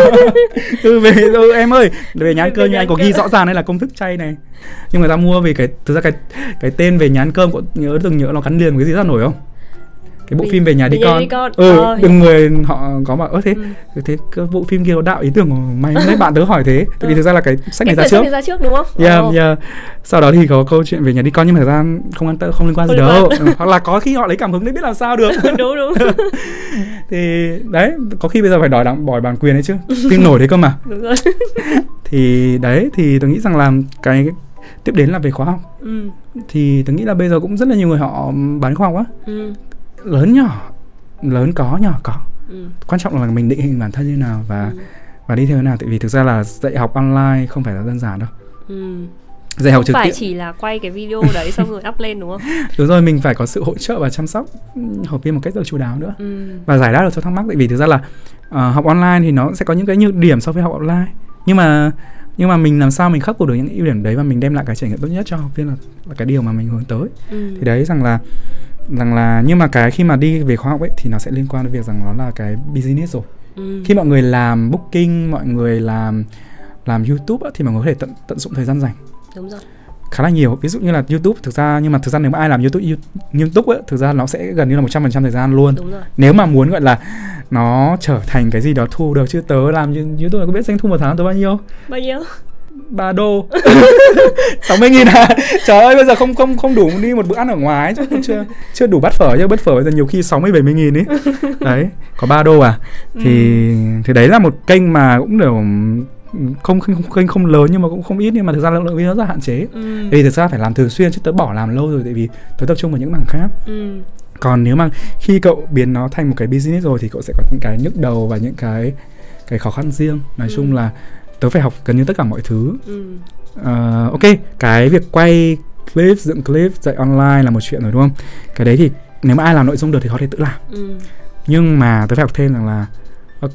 ừ, về ừ, em ơi, về nhà ăn cơm nhưng anh có ghi rõ ràng đây là công thức chay này. Nhưng người ta mua vì cái thực ra cái cái tên Về Nhà Ăn Cơm, có nhớ từng nhớ nó gắn liền với cái gì ra nổi không? Cái bộ mình, phim Về Nhà Đi Con. Đi con. Ừ, ờ, từng người họ có bảo ơ thế ừ. thế cái bộ phim kia có đạo ý tưởng của mày đấy, bạn tớ hỏi thế. Tại vì thực ra là cái sách này ra trước. Sách ra trước đúng không? Yeah, oh. yeah. Sau đó thì có câu chuyện Về Nhà Đi Con nhưng mà thực ra không ăn không liên quan gì đâu. Hoặc là có khi họ lấy cảm hứng đấy biết làm sao được. đúng đúng. Thì đấy, có khi bây giờ phải đòi đặng bỏi bản quyền đấy chứ. Phim nổi đấy cơ mà. Đúng rồi. Thì đấy, thì tôi nghĩ rằng là cái tiếp đến là về khoa học. Ừ. Thì tôi nghĩ là bây giờ cũng rất là nhiều người họ bán khoa học á. Ừ. Lớn nhỏ, lớn có, nhỏ có. Ừ. Quan trọng là mình định hình bản thân như nào và ừ. và đi theo thế nào. Tại vì thực ra là dạy học online không phải là đơn giản đâu. Ừ. Dạy học trực tiếp không phải chỉ là quay cái video đấy xong rồi up lên đúng không? Đúng rồi, mình phải có sự hỗ trợ và chăm sóc học viên một cách rất là chu đáo nữa. Ừ. Và giải đáp được cho thắc mắc. Tại vì thực ra là uh, học online thì nó sẽ có những cái nhược điểm so với học offline. Nhưng mà nhưng mà mình làm sao mình khắc phục được những ưu điểm đấy và mình đem lại cái trải nghiệm tốt nhất cho học viên là, là cái điều mà mình hướng tới. Ừ. Thì đấy rằng là rằng là nhưng mà cái khi mà đi về khoa học ấy thì nó sẽ liên quan đến việc rằng nó là cái business rồi. Ừ. Khi mọi người làm booking, mọi người làm làm YouTube á, thì mọi người có thể tận tận dụng thời gian rảnh. Đúng rồi. Khá là nhiều. Ví dụ như là YouTube thực ra nhưng mà thực ra nếu mà ai làm YouTube YouTube ấy, thực ra nó sẽ gần như là một trăm phần trăm thời gian luôn. Đúng rồi. Nếu mà muốn gọi là nó trở thành cái gì đó thu được, chứ tớ làm YouTube, có biết doanh thu một tháng tớ bao nhiêu? Bao nhiêu? ba đô. sáu mươi nghìn à? Trời ơi, bây giờ không không không đủ đi một bữa ăn ở ngoài chứ chưa chưa đủ bát phở chứ, bát phở bây giờ nhiều khi sáu mươi bảy mươi nghìn ấy. Đấy, có ba đô à? Thì ừ. thì đấy là một kênh mà cũng đều không không kênh không lớn nhưng mà cũng không ít, nhưng mà thực ra lượng lượng video rất là hạn chế. Ừ. Vì thực ra phải làm thường xuyên chứ tớ bỏ làm lâu rồi, tại vì tớ tập trung vào những mảng khác. Ừ. Còn nếu mà khi cậu biến nó thành một cái business rồi thì cậu sẽ có những cái nhức đầu và những cái cái khó khăn riêng. Nói ừ. chung là tớ phải học gần như tất cả mọi thứ. Ừ. Uh, ok, cái việc quay clip, dựng clip, dạy online là một chuyện rồi đúng không? Cái đấy thì nếu mà ai làm nội dung được thì có thể tự làm. Ừ. Nhưng mà tớ phải học thêm rằng là ok,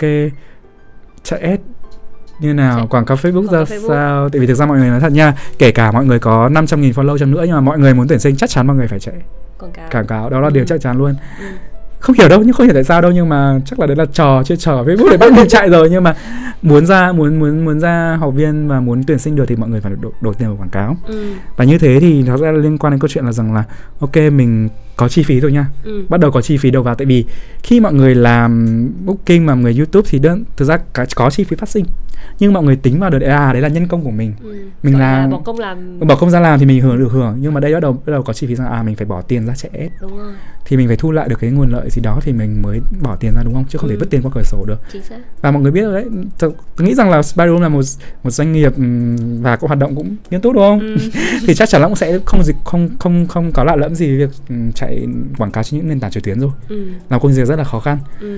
chạy ad như nào, chạy. Quảng cáo Facebook ra Facebook. Sao? Tại vì thực ra mọi người nói thật nha, kể cả mọi người có năm trăm nghìn follow chăng nữa nhưng mà mọi người muốn tuyển sinh chắc chắn mọi người phải chạy quảng cáo. Quảng cáo đó là ừ. điều chắc chắn luôn. Ừ. Không hiểu đâu, nhưng không hiểu tại sao đâu, nhưng mà chắc là đấy là trò chưa trò Facebook để bắt mình chạy rồi. Nhưng mà muốn ra muốn muốn muốn ra học viên và muốn tuyển sinh được thì mọi người phải đổ, đổ tiền vào quảng cáo. Ừ. Và như thế thì nó sẽ liên quan đến câu chuyện là rằng là ok, mình có chi phí rồi nha. Ừ. Bắt đầu có chi phí đầu vào, tại vì khi mọi người làm booking mà người YouTube thì đơn thực ra có chi phí phát sinh, nhưng mọi người tính vào được à đấy là nhân công của mình. Ừ. Mình làm bỏ công làm bỏ công ra làm thì mình hưởng được hưởng, nhưng mà đây bắt đầu bắt đầu có chi phí rằng à mình phải bỏ tiền ra chạy ad. Đúng rồi. Thì mình phải thu lại được cái nguồn lợi gì đó thì mình mới bỏ tiền ra đúng không? Chứ không ừ. thể vứt tiền qua cửa sổ được. Chính xác. Và mọi người biết rồi đấy, tôi, tôi nghĩ rằng là Spy Room là một một doanh nghiệp và cũng hoạt động cũng nghiêm túc đúng không? Ừ. Thì chắc chắn là cũng sẽ không dịch không không không có lạ lẫm gì việc chạy quảng cáo trên những nền tảng trực tuyến rồi. Ừ. Làm công việc rất là khó khăn. Ừ.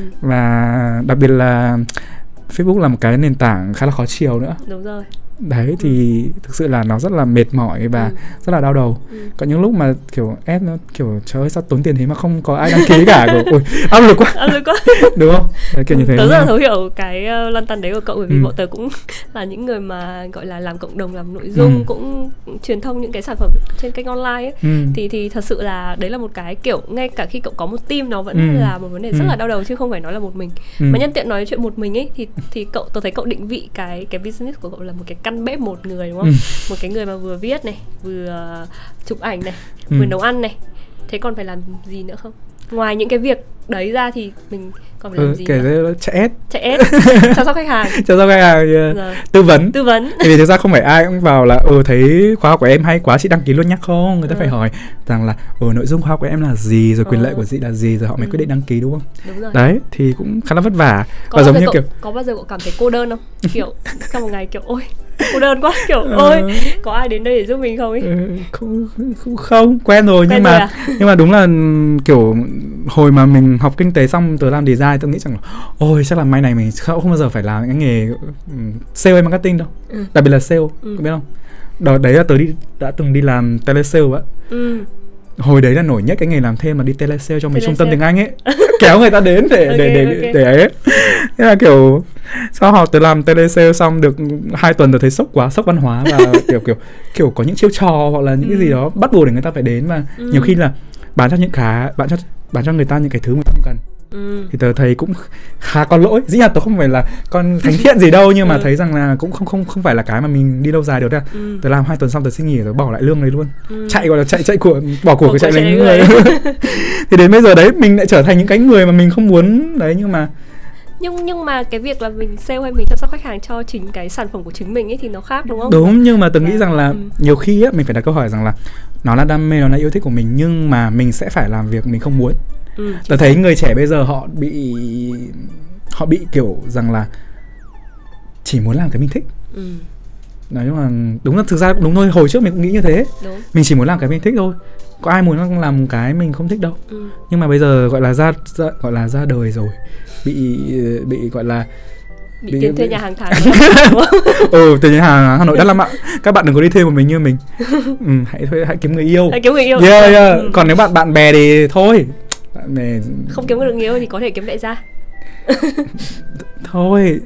Và đặc biệt là Facebook là một cái nền tảng khá là khó chiều nữa. Đúng rồi. Đấy thì ừ. thực sự là nó rất là mệt mỏi và ừ. rất là đau đầu. Ừ. Có những lúc mà kiểu ad nó kiểu trời ơi sao tốn tiền thế mà không có ai đăng ký cả. Ôi áp lực quá. Áp lực quá. Đúng không? Đấy, kiểu như thế. Tớ rất là thấu hiểu cái uh, lăn tăn đấy của cậu, bởi vì ừ. bọn tớ cũng là những người mà gọi là làm cộng đồng, làm nội dung, ừ. cũng truyền thông những cái sản phẩm trên kênh online ấy. Ừ. Thì thì thật sự là đấy là một cái kiểu ngay cả khi cậu có một team nó vẫn ừ. là một vấn đề rất ừ. là đau đầu, chứ không phải nói là một mình. Ừ. Mà nhân tiện nói chuyện một mình ấy thì thì cậu tôi thấy cậu định vị cái cái business của cậu là một cái căn bếp một người đúng không? Ừ. Một cái người mà vừa viết này, vừa chụp ảnh này, ừ. vừa nấu ăn này. Thế còn phải làm gì nữa không? Ngoài những cái việc đấy ra thì mình còn phải làm ừ, gì kể nữa? Chạy ad. Chạy ad, chăm sóc khách hàng. Chăm sóc khách hàng, yeah. Tư vấn. Tư vấn. Tại vì thực ra không phải ai cũng vào là ừ thấy khóa học của em hay quá chị đăng ký luôn nhá, không. Người ta ừ. phải hỏi rằng là ừ nội dung khóa học của em là gì, rồi quyền ừ. lợi của chị là gì, rồi họ mới ừ. quyết định đăng ký đúng không? Đúng rồi. Đấy thì cũng khá là vất vả. Có và giống như cậu, kiểu có bao giờ cậu cảm thấy cô đơn không? Kiểu trong một ngày kiểu ôi cô đơn quá, kiểu ôi ừ. có ai đến đây để giúp mình không ấy? Ừ, không, không không quen rồi. Quen nhưng rồi mà à? Nhưng mà đúng là kiểu hồi mà mình học kinh tế xong tớ làm design, tôi nghĩ rằng là ôi chắc là may này mình không, không bao giờ phải làm cái nghề sale hay marketing đâu. Ừ. Đặc biệt là sale, ừ. biết không? Đó, đấy là tớ đi đã từng đi làm telesale á. Ừ. Hồi đấy là nổi nhất cái nghề làm thêm là đi telesale cho mấy trung tâm tiếng Anh ấy. Kéo người ta đến để okay, để để okay. để ấy. Thế là kiểu sau học tớ làm telesale xong được hai tuần tớ thấy sốc quá, sốc văn hóa và kiểu kiểu kiểu có những chiêu trò hoặc là những ừ. cái gì đó bắt buộc để người ta phải đến, và ừ. nhiều khi là bán cho những cái bán cho bán cho người ta những cái thứ mà không cần. Ừ. Thì tớ thấy cũng khá có lỗi. Dĩ nhiên tớ không phải là con thánh thiện gì đâu, nhưng mà ừ. thấy rằng là cũng không không không phải là cái mà mình đi lâu dài được đâu. Ừ. Tớ làm hai tuần xong tớ xin nghỉ, tớ bỏ lại lương đấy luôn. Ừ. Chạy gọi là chạy chạy của bỏ của cái chạy lấy người. Thì đến bây giờ đấy mình lại trở thành những cái người mà mình không muốn đấy, nhưng mà nhưng nhưng mà cái việc là mình sale hay mình chăm sóc khách hàng cho chính cái sản phẩm của chính mình ấy thì nó khác, đúng không? Đúng, nhưng mà tớ nghĩ rằng là ừ. nhiều khi á mình phải đặt câu hỏi rằng là nó là đam mê, nó là yêu thích của mình, nhưng mà mình sẽ phải làm việc mình không muốn. Ừ, tớ thấy người trẻ bây giờ họ bị họ bị kiểu rằng là chỉ muốn làm cái mình thích. Ừ. Nói chung là đúng là thực ra cũng đúng thôi, hồi trước mình cũng nghĩ như thế. Đúng. Mình chỉ muốn làm cái mình thích thôi. Có ai muốn làm cái mình không thích đâu. Ừ. Nhưng mà bây giờ gọi là ra, ra gọi là ra đời rồi, bị bị gọi là bị, bị tiền thuê nhà hàng tháng. Ừ, tiền nhà hàng Hà Nội đắt lắm ạ. Các bạn đừng có đi thuê một mình như mình. Ừ, hãy thuê, hãy kiếm người yêu. Hãy kiếm người yêu. Yeah, yeah. Ừ. Còn nếu bạn bạn bè thì thôi. Bạn bè không kiếm được người yêu thì có thể kiếm đại gia. Thôi.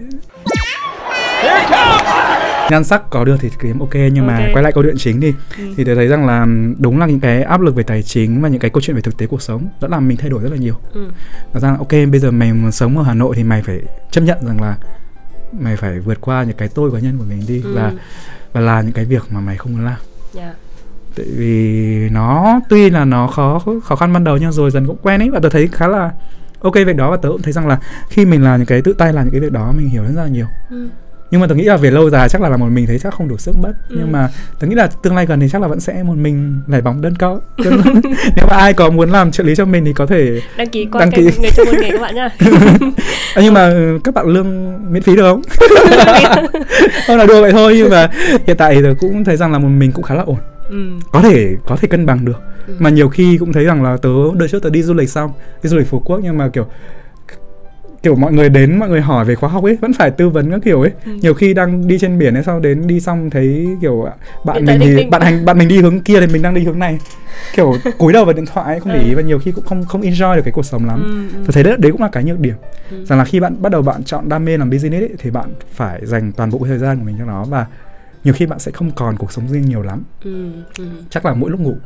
Nhan sắc có được thì kiếm ok, nhưng okay. mà quay lại câu chuyện chính đi. Ừ. Thì tôi thấy rằng là đúng là những cái áp lực về tài chính và những cái câu chuyện về thực tế cuộc sống đã làm mình thay đổi rất là nhiều. Ừ. Nói rằng ok, bây giờ mày muốn sống ở Hà Nội thì mày phải chấp nhận rằng là mày phải vượt qua những cái tôi cá nhân của mình đi. Ừ. và và làm những cái việc mà mày không muốn làm. Yeah. Tại vì nó tuy là nó khó khó khăn ban đầu nhưng rồi dần cũng quen ấy, và tôi thấy khá là ok việc đó. Và tớ cũng thấy rằng là khi mình làm những cái tự tay làm những cái việc đó mình hiểu rất là nhiều. Ừ. Nhưng mà tôi nghĩ là về lâu dài chắc là, là một mình thấy chắc không đủ sức mất. Ừ. Nhưng mà tôi nghĩ là tương lai gần thì chắc là vẫn sẽ một mình lẻ bóng đơn câu. Nếu mà ai có muốn làm trợ lý cho mình thì có thể đăng ký qua đăng ký người trong môn nghề các bạn nhá. À, nhưng mà các bạn lương miễn phí được không? Không, là đùa vậy thôi. Nhưng mà hiện tại thì tôi cũng thấy rằng là một mình cũng khá là ổn. Ừ. Có thể có thể cân bằng được. Ừ. Mà nhiều khi cũng thấy rằng là tớ đợt trước tớ đi du lịch xong, đi du lịch Phú Quốc, nhưng mà kiểu kiểu mọi người đến, mọi người hỏi về khóa học ấy, vẫn phải tư vấn các kiểu ấy. Ừ. Nhiều khi đang đi trên biển ấy, sau đến đi xong thấy kiểu bạn mình thì bạn hành bạn mình đi hướng kia thì mình đang đi hướng này, kiểu cúi đầu vào điện thoại ấy, không để ý, và nhiều khi cũng không không enjoy được cái cuộc sống lắm. Ừ, ừ. Tôi thấy đấy, đấy cũng là cái nhược điểm. Ừ. Rằng là khi bạn bắt đầu bạn chọn đam mê làm business ấy, thì bạn phải dành toàn bộ thời gian của mình cho nó, và nhiều khi bạn sẽ không còn cuộc sống riêng nhiều lắm. Ừ, ừ. Chắc là mỗi lúc ngủ.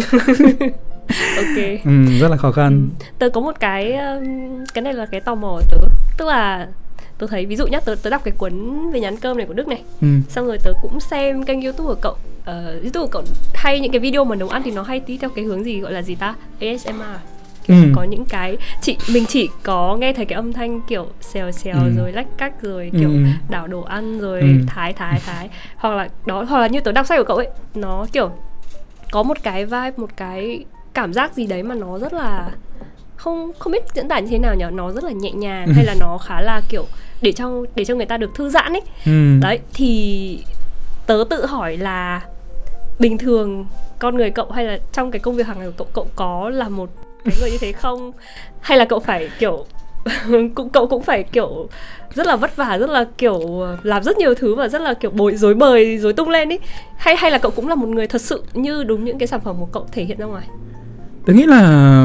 Ok. Ừ, rất là khó khăn. Ừ. Tớ có một cái cái này là cái tò mò của tớ, tức là tớ thấy ví dụ nhá, tớ tớ đọc cái cuốn về nhắn cơm này của Đức này. Ừ. Xong rồi tớ cũng xem kênh YouTube của cậu. Uh, YouTube của cậu hay những cái video mà nấu ăn thì nó hay tí theo cái hướng gì, gọi là gì ta? a ét em rờ. Kiểu ừ. có những cái chị mình chỉ có nghe thấy cái âm thanh kiểu xèo xèo ừ. rồi lách cách rồi kiểu ừ. đảo đồ ăn rồi ừ. thái thái thái hoặc là đó, hoặc là như tớ đọc sách của cậu ấy, nó kiểu có một cái vibe, một cái cảm giác gì đấy mà nó rất là không không biết diễn tả như thế nào nhỉ, nó rất là nhẹ nhàng, hay là nó khá là kiểu để cho để cho người ta được thư giãn ấy. Ừ. Đấy thì tớ tự hỏi là bình thường con người cậu hay là trong cái công việc hàng ngày của cậu, cậu có là một cái người như thế không, hay là cậu phải kiểu cũng cậu cũng phải kiểu rất là vất vả, rất là kiểu làm rất nhiều thứ và rất là kiểu bối rối bời rối tung lên ấy, hay hay là cậu cũng là một người thật sự như đúng những cái sản phẩm của cậu thể hiện ra ngoài? Tôi nghĩ là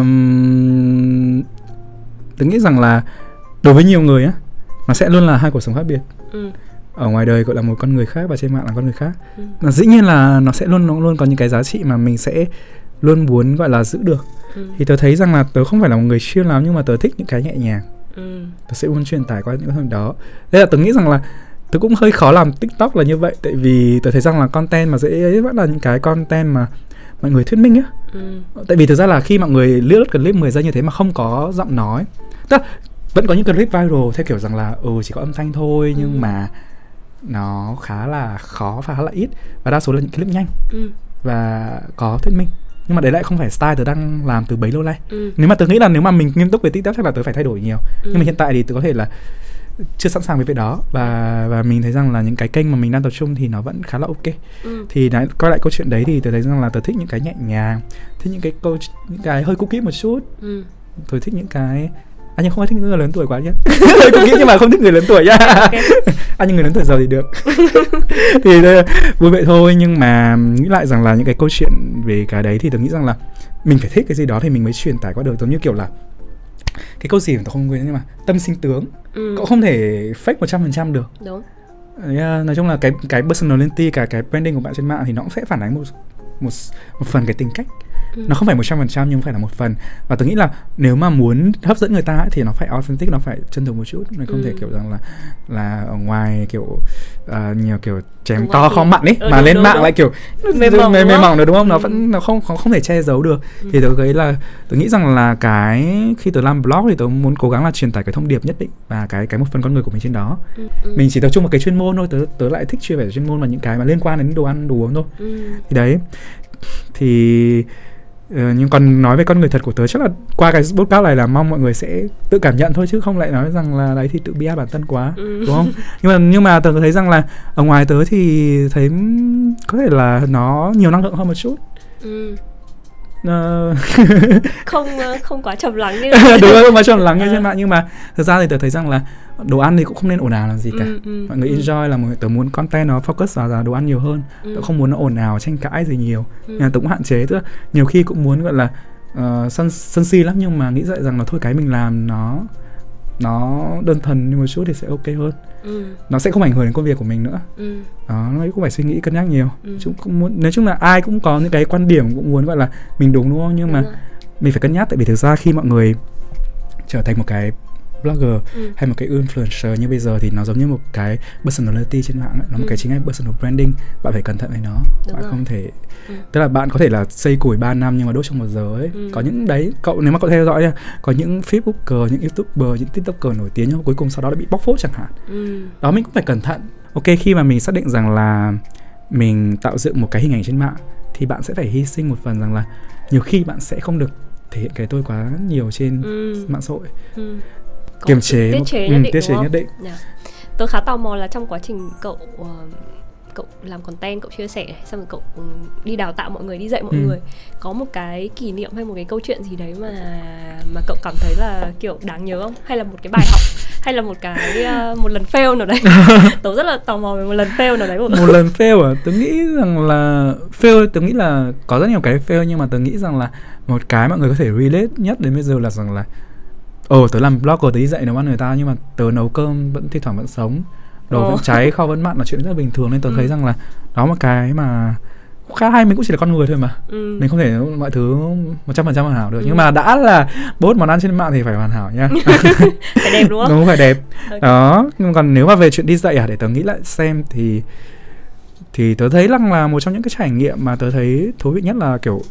tôi nghĩ rằng là đối với nhiều người á, nó sẽ luôn là hai cuộc sống khác biệt. Ừ. Ở ngoài đời gọi là một con người khác và trên mạng là con người khác. Ừ. Mà dĩ nhiên là nó sẽ luôn nó luôn có những cái giá trị mà mình sẽ luôn muốn gọi là giữ được. Ừ. Thì tớ thấy rằng là tớ không phải là một người chuyên lắm, nhưng mà tớ thích những cái nhẹ nhàng. Ừ. Tớ sẽ luôn truyền tải qua những thứ đó. Đây là tớ nghĩ rằng là tớ cũng hơi khó làm TikTok là như vậy, tại vì tớ thấy rằng là content mà dễ ấy vẫn là những cái content mà mọi người thuyết minh á. Ừ. Tại vì thực ra là khi mọi người lướt clip mười giây như thế mà không có giọng nói, tức là vẫn có những clip viral theo kiểu rằng là ừ chỉ có âm thanh thôi, nhưng ừ. mà nó khá là khó và khá là ít, và đa số là những clip nhanh ừ. và có thuyết minh. Nhưng mà đấy lại không phải style tớ đang làm từ bấy lâu nay. Ừ. Nếu mà tớ nghĩ là nếu mà mình nghiêm túc về TikTok chắc là tớ phải thay đổi nhiều. Ừ. Nhưng mà hiện tại thì tớ có thể là chưa sẵn sàng với việc đó, và và mình thấy rằng là những cái kênh mà mình đang tập trung thì nó vẫn khá là ok. Ừ. Thì đấy, quay lại câu chuyện đấy thì tớ thấy rằng là tớ thích những cái nhẹ nhàng, thích những cái câu những cái hơi cookie một chút. Ừ. Tôi thích những cái anh nhưng không thích người lớn tuổi quá nhé. Hơi cookie nhưng mà không thích người lớn tuổi nhá. Okay. Anh nhưng người lớn tuổi giàu thì được. Thì đây, vui vậy thôi, nhưng mà nghĩ lại rằng là những cái câu chuyện về cái đấy thì tôi nghĩ rằng là mình phải thích cái gì đó thì mình mới truyền tải qua được, giống như kiểu là cái câu gì mà tôi không quên, nhưng mà tâm sinh tướng. Ừ. Cậu không thể fake một trăm phần trăm được. Đúng. Đấy, nói chung là cái cái personality, cả cái branding của bạn trên mạng thì nó cũng sẽ phản ánh một một một phần cái tính cách. Ừ. Nó không phải một trăm phần trăm nhưng phải là một phần. Và tớ nghĩ là nếu mà muốn hấp dẫn người ta ấy, thì nó phải authentic, nó phải chân thực một chút. Mình không ừ. thể kiểu rằng là là ở ngoài kiểu uh, nhiều kiểu chém to thì... không mặn ấy, ừ, mà đúng, lên đúng, mạng đúng. lại kiểu mềm mỏng, mềm, mềm mỏng được đúng không? Ừ. Nó vẫn nó không không không thể che giấu được. Ừ. Thì tớ thấy là tớ nghĩ rằng là cái khi tớ làm blog thì tớ muốn cố gắng là truyền tải cái thông điệp nhất định và cái cái một phần con người của mình trên đó. Ừ. Ừ. Mình chỉ tập trung vào cái chuyên môn thôi, tớ tớ lại thích chia sẻ chuyên môn và những cái mà liên quan đến đồ ăn đồ uống thôi. Ừ. Thì đấy thì uh, nhưng còn nói về con người thật của tớ chắc là qua cái podcast này là mong mọi người sẽ tự cảm nhận thôi, chứ không lại nói rằng là đấy thì tự bia bản thân quá. Ừ. Đúng không? nhưng mà nhưng mà tớ thấy rằng là ở ngoài tớ thì thấy có thể là nó nhiều năng lượng hơn một chút. Ừ. Uh... không không quá trầm lắng như đúng rồi, không quá trầm lắng như trên mạng. Nhưng mà thực ra thì tớ thấy rằng là đồ ăn thì cũng không nên ồn ào làm gì cả. Ừ, ừ, mọi người ừ. enjoy là tớ muốn content nó focus vào đồ ăn nhiều hơn. Ừ. Tớ không muốn nó ồn ào tranh cãi gì nhiều. Ừ. Nhưng mà tớ cũng hạn chế, tức là nhiều khi cũng muốn gọi là uh, sân sân si lắm, nhưng mà nghĩ dậy rằng là thôi cái mình làm nó nó đơn thuần như một chút thì sẽ ok hơn. Ừ. Nó sẽ không ảnh hưởng đến công việc của mình nữa. Ừ. Đó, nó cũng phải suy nghĩ cân nhắc nhiều. Ừ. Chúng cũng muốn, nói chung là ai cũng có những cái quan điểm cũng muốn gọi là mình đúng đúng không? Nhưng đúng mà rồi. Mình phải cân nhắc, tại vì thực ra khi mọi người trở thành một cái blogger ừ. hay một cái influencer như bây giờ thì nó giống như một cái personality trên mạng ấy. Nó ừ. một cái chính là personal branding. Bạn phải cẩn thận với nó. Đúng bạn rồi. Không thể ừ. tức là bạn có thể là xây củi ba năm nhưng mà đốt trong một giờ ấy. Ừ. Có những đấy, cậu nếu mà cậu theo dõi nha, có những Facebooker, những YouTuber, những TikToker nổi tiếng nhưng mà cuối cùng sau đó đã bị bóc phốt chẳng hạn. Ừ. Đó, mình cũng phải cẩn thận. Ok, khi mà mình xác định rằng là mình tạo dựng một cái hình ảnh trên mạng thì bạn sẽ phải hy sinh một phần rằng là nhiều khi bạn sẽ không được thể hiện cái tôi quá nhiều trên ừ. mạng xã hội. Ừ. Kiềm chế, tiết chế nhất định, tiết chế nhất định. Yeah. Tớ khá tò mò là trong quá trình cậu uh, cậu làm content, cậu chia sẻ, xong rồi cậu đi đào tạo mọi người, đi dạy mọi ừ. người, có một cái kỷ niệm hay một cái câu chuyện gì đấy mà mà cậu cảm thấy là kiểu đáng nhớ không? Hay là một cái bài học, hay là một cái uh, một lần fail nào đấy? Tớ rất là tò mò về một lần fail nào đấy. Một, một lần fail à? Tớ nghĩ rằng là fail, tớ nghĩ là có rất nhiều cái fail, nhưng mà tớ nghĩ rằng là một cái mọi người có thể relate nhất đến bây giờ là rằng là Ồ, tớ làm blogger, tớ đi dạy nấu ăn người ta, nhưng mà tớ nấu cơm vẫn thi thoảng vẫn sống, đồ vẫn cháy, kho vẫn mặn là chuyện rất là bình thường. Nên tớ ừ. thấy rằng là đó một cái mà khá hay. Mình cũng chỉ là con người thôi mà. Ừ. Mình không thể mọi thứ một trăm phần trăm hoàn hảo được. Ừ. Nhưng mà đã là post món ăn trên mạng thì phải hoàn hảo nha. Phải đẹp đúng không? Đúng, phải đẹp. Okay. Đó, nhưng còn nếu mà về chuyện đi dạy à, để tớ nghĩ lại xem thì Thì tớ thấy rằng là một trong những cái trải nghiệm mà tớ thấy thú vị nhất là kiểu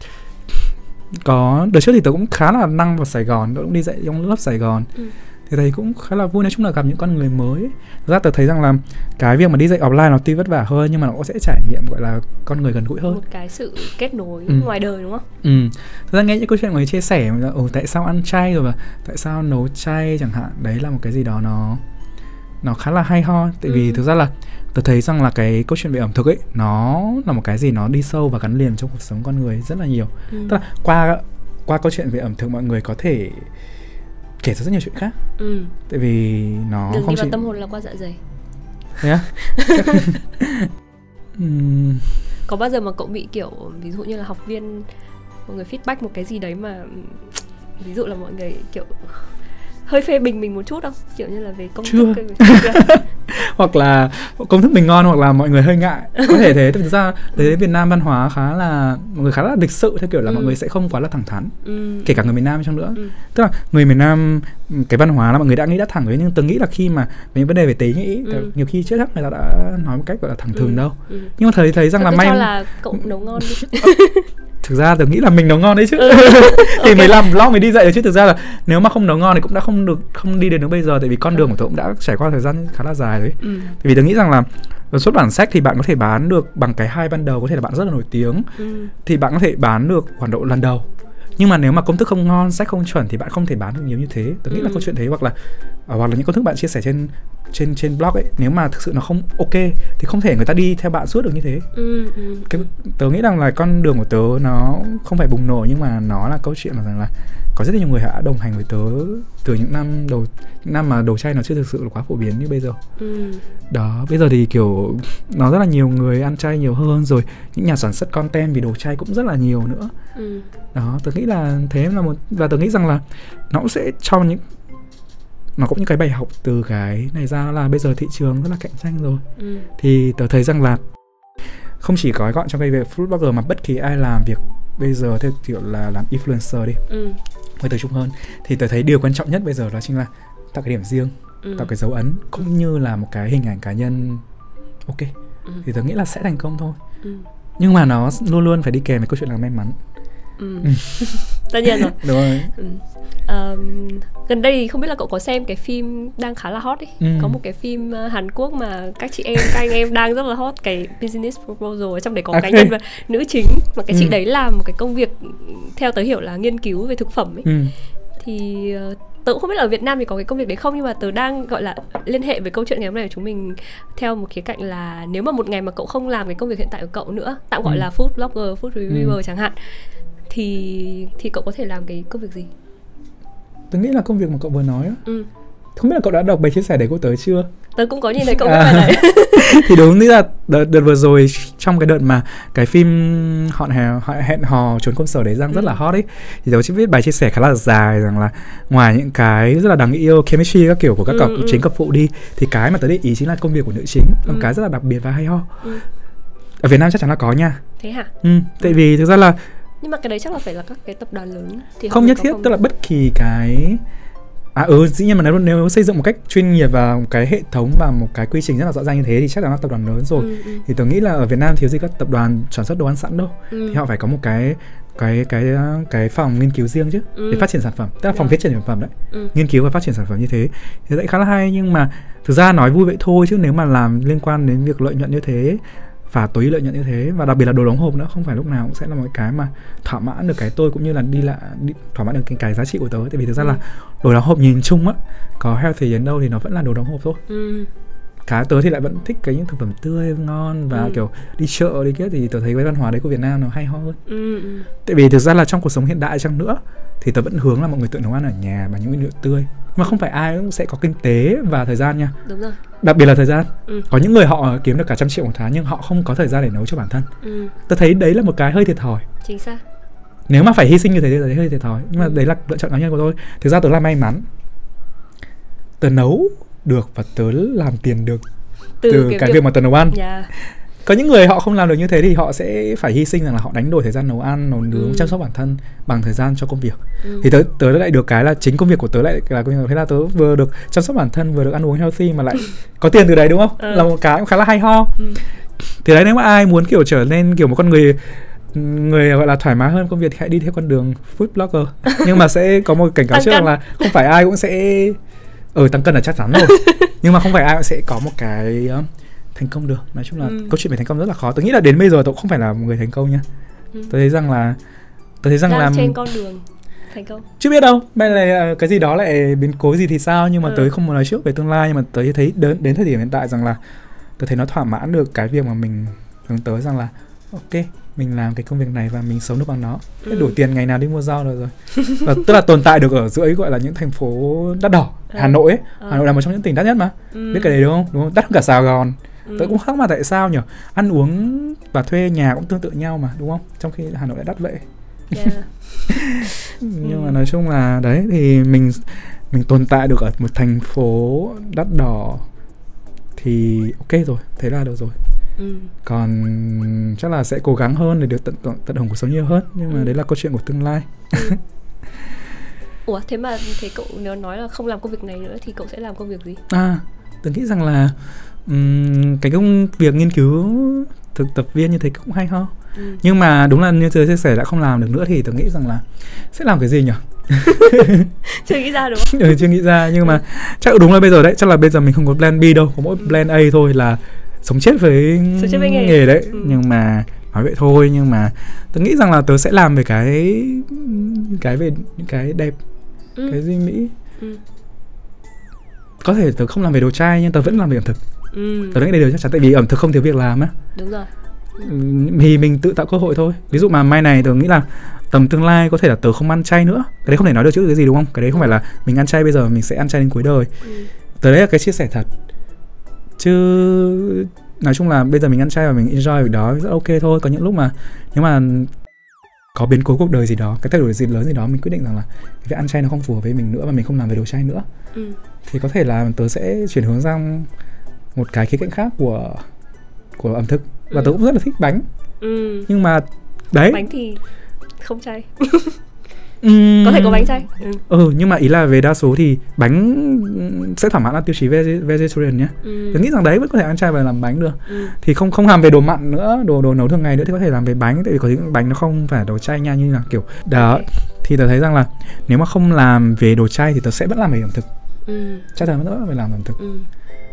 có đợt trước thì tớ cũng khá là năng vào Sài Gòn, tớ cũng đi dạy trong lớp Sài Gòn. Ừ. Thì thấy cũng khá là vui, nói chung là gặp những con người mới. Thực ra tớ thấy rằng là cái việc mà đi dạy offline nó tuy vất vả hơn, nhưng mà nó cũng sẽ trải nghiệm gọi là con người gần gũi hơn, một cái sự kết nối ừ. ngoài đời đúng không? Ừ. Thực ra nghe những câu chuyện người chia sẻ là ồ tại sao ăn chay rồi và tại sao nấu chay chẳng hạn, đấy là một cái gì đó nó nó khá là hay ho. Tại ừ. vì thực ra là tớ thấy rằng là cái câu chuyện về ẩm thực ấy, nó là một cái gì nó đi sâu và gắn liền trong cuộc sống con người rất là nhiều. Ừ. Tức là qua qua câu chuyện về ẩm thực mọi người có thể kể ra rất nhiều chuyện khác. Ừ. Tại vì nó đừng không đi vào tâm hồn là qua dạ dày. Thế á? uhm. Có bao giờ mà cậu bị kiểu ví dụ như là học viên mọi người feedback một cái gì đấy mà ví dụ là mọi người kiểu hơi phê bình mình một chút không? Kiểu như là về công Chưa. thức hoặc là công thức mình ngon, hoặc là mọi người hơi ngại. Có thể thế. Thực ra tới Việt Nam văn hóa khá là mọi người khá là lịch sự, theo kiểu là ừ. mọi người sẽ không quá là thẳng thắn. Ừ. Kể cả người miền Nam chăng nữa. Ừ. Tức là người miền Nam cái văn hóa là mọi người đã nghĩ đã thẳng rồi, nhưng tôi nghĩ là khi mà những vấn đề về tế nhị ừ. nhiều khi chưa chắc người ta đã nói một cách gọi là thẳng thừng ừ. đâu. Ừ. Nhưng mà thấy thấy rằng tôi là may cho là cậu nấu ngon đi. Thực ra tôi nghĩ là mình nấu ngon đấy chứ. Ừ. Thì okay. mới làm vlog mới đi dạy được chứ. Thực ra là nếu mà không nấu ngon thì cũng đã không được không đi đến được bây giờ. Tại vì con đường của tôi cũng đã trải qua thời gian khá là dài rồi. Ừ. Vì tôi nghĩ rằng là xuất bản sách thì bạn có thể bán được bằng cái hai ban đầu, có thể là bạn rất là nổi tiếng. Ừ. Thì bạn có thể bán được khoảng độ lần đầu. Nhưng mà nếu mà công thức không ngon, sách không chuẩn thì bạn không thể bán được nhiều như thế. Tôi nghĩ ừ. là câu chuyện thế, hoặc là hoặc là những công thức bạn chia sẻ trên trên trên blog ấy, nếu mà thực sự nó không ok thì không thể người ta đi theo bạn suốt được như thế. Ừ, ừ. Cái, tớ nghĩ rằng là con đường của tớ nó không phải bùng nổ, nhưng mà nó là câu chuyện là rằng là có rất nhiều người đã đồng hành với tớ từ những năm đầu, những năm mà đồ chay nó chưa thực sự là quá phổ biến như bây giờ. Ừ. Đó, bây giờ thì kiểu nó rất là nhiều người ăn chay nhiều hơn rồi, những nhà sản xuất content vì đồ chay cũng rất là nhiều nữa. Ừ. Đó, tớ nghĩ là thế là một, và tớ nghĩ rằng là nó cũng sẽ cho những nó cũng những cái bài học từ cái này ra, là bây giờ thị trường rất là cạnh tranh rồi. Ừ. Thì tớ thấy rằng là không chỉ gói gọn trong cái việc food blogger mà bất kỳ ai làm việc bây giờ theo kiểu là làm influencer đi, ừ. hơi tập trung hơn, thì tớ thấy điều quan trọng nhất bây giờ đó chính là tạo cái điểm riêng, ừ. tạo cái dấu ấn, cũng ừ. như là một cái hình ảnh cá nhân ok, ừ. thì tớ nghĩ là sẽ thành công thôi. ừ. Nhưng mà nó luôn luôn phải đi kèm với câu chuyện là may mắn. ừ. ừ. Tất nhiên rồi. Đúng rồi. ừ. Um, gần đây thì không biết là cậu có xem cái phim đang khá là hot ấy. ừ. Có một cái phim uh, Hàn Quốc mà các chị em, các anh em đang rất là hot, cái Business Proposal, ở trong đấy có okay. cái nhân vật nữ chính mà cái ừ. chị đấy làm một cái công việc theo tớ hiểu là nghiên cứu về thực phẩm ấy. ừ. Thì uh, tớ cũng không biết là ở Việt Nam thì có cái công việc đấy không, nhưng mà tớ đang gọi là liên hệ với câu chuyện ngày hôm nay của chúng mình theo một khía cạnh là nếu mà một ngày mà cậu không làm cái công việc hiện tại của cậu nữa, tạm gọi ừ. là food blogger, food reviewer ừ. chẳng hạn, thì thì cậu có thể làm cái công việc gì? Tớ nghĩ là công việc mà cậu vừa nói á. ừ. Không biết là cậu đã đọc bài chia sẻ đấy của tớ chưa? Tớ cũng có nhìn thấy cậu viết bài đấy. Thì đúng là đợt, đợt vừa rồi, trong cái đợt mà cái phim họ hẹn, họ hẹn hò trốn công sở đấy đang ừ. rất là hot ấy, thì tớ chỉ viết bài chia sẻ khá là dài rằng là ngoài những cái rất là đáng yêu, chemistry các kiểu của các ừ, cặp ừ. chính cặp phụ đi, thì cái mà tớ để ý chính là công việc của nữ chính, là một ừ. cái rất là đặc biệt và hay ho. ừ. Ở Việt Nam chắc chắn là có nha. Thế hả? Ừ, tại vì thực ra là nhưng mà cái đấy chắc là phải là các cái tập đoàn lớn thì không nhất thiết, tức là bất kỳ cái à ừ dĩ nhiên mà nếu, nếu xây dựng một cách chuyên nghiệp và một cái hệ thống và một cái quy trình rất là rõ ràng như thế thì chắc chắn là tập đoàn lớn rồi. ừ, ừ. Thì tôi nghĩ là ở Việt Nam thiếu gì các tập đoàn sản xuất đồ ăn sẵn đâu. ừ. Thì họ phải có một cái cái cái cái phòng nghiên cứu riêng chứ, ừ. để phát triển sản phẩm, tức là phòng viết triển sản phẩm đấy, ừ. nghiên cứu và phát triển sản phẩm như thế thì sẽ khá là hay. Nhưng mà thực ra nói vui vậy thôi, chứ nếu mà làm liên quan đến việc lợi nhuận như thế và tối ưu lợi nhuận như thế, và đặc biệt là đồ đóng hộp nữa, không phải lúc nào cũng sẽ là một cái mà thỏa mãn được cái tôi cũng như là đi lại đi, thỏa mãn được cái, cái giá trị của tớ. Tại vì thực ra ừ. là đồ đóng hộp nhìn chung á, có healthy đến đâu thì nó vẫn là đồ đóng hộp thôi. ừ. Cá tớ thì lại vẫn thích cái những thực phẩm tươi ngon và ừ. kiểu đi chợ đi kia, thì tớ thấy cái văn hóa đấy của Việt Nam nó hay ho hơn. ừ. Tại vì thực ra là trong cuộc sống hiện đại chăng nữa thì tớ vẫn hướng là mọi người tự nấu ăn ở nhà bằng những nguyên liệu tươi, mà không phải ai cũng sẽ có kinh tế và thời gian nha. Đúng rồi. Đặc biệt là thời gian. ừ. Có những người họ kiếm được cả trăm triệu một tháng nhưng họ không có thời gian để nấu cho bản thân. ừ. Tớ thấy đấy là một cái hơi thiệt thòi. Chính xác. Nếu mà phải hy sinh như thế thì thấy hơi thiệt thòi. Nhưng mà ừ. đấy là lựa chọn cá nhân của tôi. Thực ra tớ là may mắn, tớ nấu được và tớ làm tiền được từ, từ cái, cái việc, việc mà tớ nấu ăn. yeah. Có những người họ không làm được như thế thì họ sẽ phải hy sinh rằng là họ đánh đổi thời gian nấu ăn, nấu nướng, ừ. chăm sóc bản thân bằng thời gian cho công việc. ừ. Thì tớ, tớ lại được cái là chính công việc của tớ lại là công việc, thế là tớ vừa được chăm sóc bản thân, vừa được ăn uống healthy mà lại có tiền từ đấy, đúng không? ừ. Là một cái cũng khá là hay ho. ừ. Thì đấy, nếu mà ai muốn kiểu trở nên kiểu một con người người gọi là thoải mái hơn công việc thì hãy đi theo con đường food blogger. Nhưng mà sẽ có một cảnh cáo trước rằng là không phải ai cũng sẽ ừ tăng cân là chắc chắn rồi. Nhưng mà không phải ai cũng sẽ có một cái thành công được. Nói chung là ừ. câu chuyện về thành công rất là khó. Tôi nghĩ là đến bây giờ tôi cũng không phải là một người thành công nha. ừ. Tôi thấy rằng là tôi thấy rằng đang là trên con đường thành công. Chưa biết đâu, may là cái gì đó lại biến cố gì thì sao. Nhưng mà ừ. tôi không muốn nói trước về tương lai. Nhưng mà tôi thấy đến, đến thời điểm hiện tại rằng là tôi thấy nó thỏa mãn được cái việc mà mình hướng tới, rằng là ok, mình làm cái công việc này và mình sống được bằng nó. ừ. Đủ tiền ngày nào đi mua rau được rồi. Và tức là tồn tại được ở dưới gọi là những thành phố đắt đỏ. ừ. Hà Nội ấy, ừ. Hà Nội là một trong những tỉnh đắt nhất mà. ừ. Biết cái đấy đúng không? Đúng không? Đắt hơn cả Sài Gòn. ừ. Tôi cũng không mà tại sao nhỉ? Ăn uống và thuê nhà cũng tương tự nhau mà, đúng không? Trong khi Hà Nội lại đắt vậy. yeah. Nhưng ừ. mà nói chung là đấy, thì mình mình tồn tại được ở một thành phố đắt đỏ thì ok rồi, thế là được rồi. ừ. Còn chắc là sẽ cố gắng hơn để được tận tận hưởng cuộc sống nhiều hơn. Nhưng mà ừ. đấy là câu chuyện của tương lai. ừ. Ủa, thế mà thế cậu nếu nói là không làm công việc này nữa thì cậu sẽ làm công việc gì? À, tôi nghĩ rằng là um, cái công việc nghiên cứu thực tập viên như thế cũng hay ho. ừ. Nhưng mà đúng là như tôi chia sẻ đã không làm được nữa thì tôi nghĩ rằng là sẽ làm cái gì nhỉ? Chưa nghĩ ra đúng không? ừ, chưa nghĩ ra. Nhưng mà chắc đúng là bây giờ đấy, chắc là bây giờ mình không có plan B đâu, có mỗi ừ. plan A thôi, là sống chết với, chết với nghề. nghề đấy. ừ. Nhưng mà nói vậy thôi, nhưng mà tớ nghĩ rằng là tớ sẽ làm về cái cái về những cái đẹp, ừ. cái duy mỹ. ừ. Có thể tớ không làm về đồ trai nhưng tớ vẫn làm về ẩm thực. ừ. Tớ nghĩ đây điều chắc chắn, tại vì ẩm thực không thiếu việc làm á. Đúng rồi. ừ. Thì mình tự tạo cơ hội thôi. Ví dụ mà mai này tớ nghĩ là tầm tương lai có thể là tớ không ăn chay nữa. Cái đấy không thể nói được trước cái gì, đúng không? Cái đấy không phải là mình ăn chay bây giờ mình sẽ ăn chay đến cuối đời. ừ. Tớ đấy là cái chia sẻ thật. Chứ nói chung là bây giờ mình ăn chay và mình enjoy việc đó rất ok thôi. Có những lúc mà nếu mà có biến cố cuộc đời gì đó, cái thay đổi gì lớn gì đó, mình quyết định rằng là việc ăn chay nó không phù hợp với mình nữa và mình không làm về đồ chay nữa. ừ. Thì có thể là tớ sẽ chuyển hướng sang một cái khía cạnh khác của của ẩm thực. Và ừ. tớ cũng rất là thích bánh. ừ. Nhưng mà đấy, bánh thì không chay. Uhm, có thể có bánh chay. Ừ. ừ nhưng mà ý là về đa số thì bánh sẽ thỏa mãn là tiêu chí veg- vegetarian nhé. Ừ. Tôi nghĩ rằng đấy vẫn có thể ăn chay và làm bánh được. Ừ. Thì không không làm về đồ mặn nữa, đồ đồ nấu thường ngày nữa thì có thể làm về bánh, tại vì có những bánh nó không phải đồ chay nha, như là kiểu đó. Okay. Thì tớ thấy rằng là nếu mà không làm về đồ chay thì tớ sẽ vẫn làm về ẩm thực. Ừ. Chắc chắn vẫn phải làm ẩm thực. Ừ.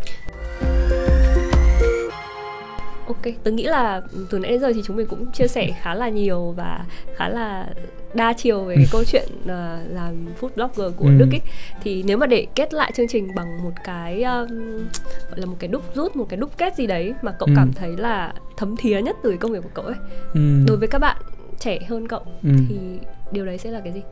Ok, tớ nghĩ là từ nãy đến giờ thì chúng mình cũng chia sẻ khá là nhiều và khá là đa chiều về cái câu chuyện uh, làm food blogger của ừ. Đức ấy. Thì nếu mà để kết lại chương trình bằng một cái um, gọi là một cái đúc rút, một cái đúc kết gì đấy mà cậu ừ. cảm thấy là thấm thía nhất từ công việc của cậu ấy, ừ. đối với các bạn trẻ hơn cậu, ừ. thì điều đấy sẽ là cái gì?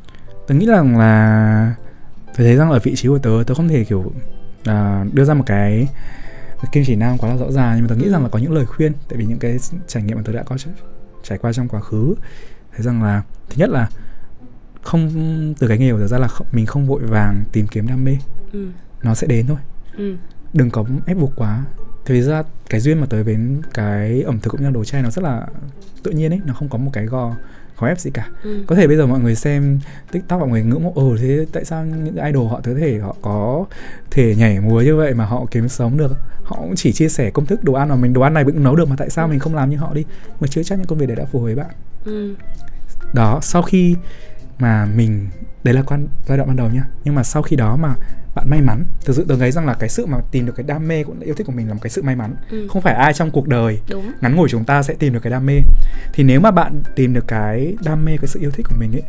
Tớ nghĩ rằng là phải thấy rằng ở vị trí của tớ, tớ không thể kiểu uh, đưa ra một cái kim chỉ nam quá là rõ ràng, nhưng mà tớ nghĩ rằng là có những lời khuyên, tại vì những cái trải nghiệm mà tớ đã có trải qua trong quá khứ, thấy rằng là thứ nhất là không, từ cái nghề của tớ ra là không, mình không vội vàng tìm kiếm đam mê, ừ. nó sẽ đến thôi, ừ. đừng có ép buộc quá. Thực ra cái duyên mà tới với cái ẩm thực cũng như là đồ chay nó rất là tự nhiên ấy, nó không có một cái gò khó ép gì cả. Ừ. Có thể bây giờ mọi người xem TikTok mọi người ngưỡng mộ, ồ thế tại sao những idol họ có thể họ có thể nhảy múa như vậy mà họ kiếm sống được. Họ cũng chỉ chia sẻ công thức đồ ăn mà mình đồ ăn này vẫn nấu được, mà tại sao ừ. mình không làm như họ đi. Mà chưa chắc những công việc đấy đã phù hợp với bạn. Ừ. Đó, sau khi mà mình, đấy là quan giai đoạn ban đầu nhá. Nhưng mà sau khi đó mà bạn may mắn, thực sự tôi thấy rằng là cái sự mà tìm được cái đam mê cũng yêu thích của mình là một cái sự may mắn. Ừ. Không phải ai trong cuộc đời Đúng. ngắn ngủi chúng ta sẽ tìm được cái đam mê. Thì nếu mà bạn tìm được cái đam mê, cái sự yêu thích của mình ấy,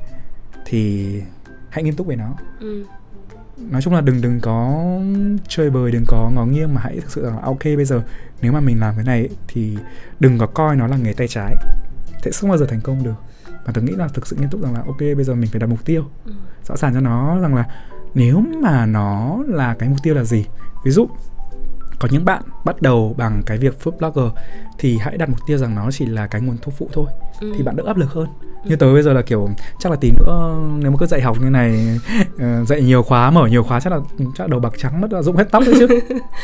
thì hãy nghiêm túc về nó. Ừ. Nói chung là đừng đừng có chơi bời, đừng có ngó nghiêng, mà hãy thực sự là ok bây giờ nếu mà mình làm cái này ấy, thì đừng có coi nó là nghề tay trái, sẽ không bao giờ thành công được. Và tôi nghĩ là thực sự nghiêm túc rằng là ok bây giờ mình phải đặt mục tiêu, ừ. rõ ràng cho nó rằng là nếu mà nó là cái mục tiêu là gì. Ví dụ có những bạn bắt đầu bằng cái việc food blogger thì hãy đặt mục tiêu rằng nó chỉ là cái nguồn thu phụ thôi, ừ. thì bạn đỡ áp lực hơn. Ừ. Như tớ bây giờ là kiểu chắc là tí nữa nếu mà cứ dạy học như này, dạy nhiều khóa, mở nhiều khóa chắc là chắc là đầu bạc trắng mất, rụng hết tóc đấy chứ.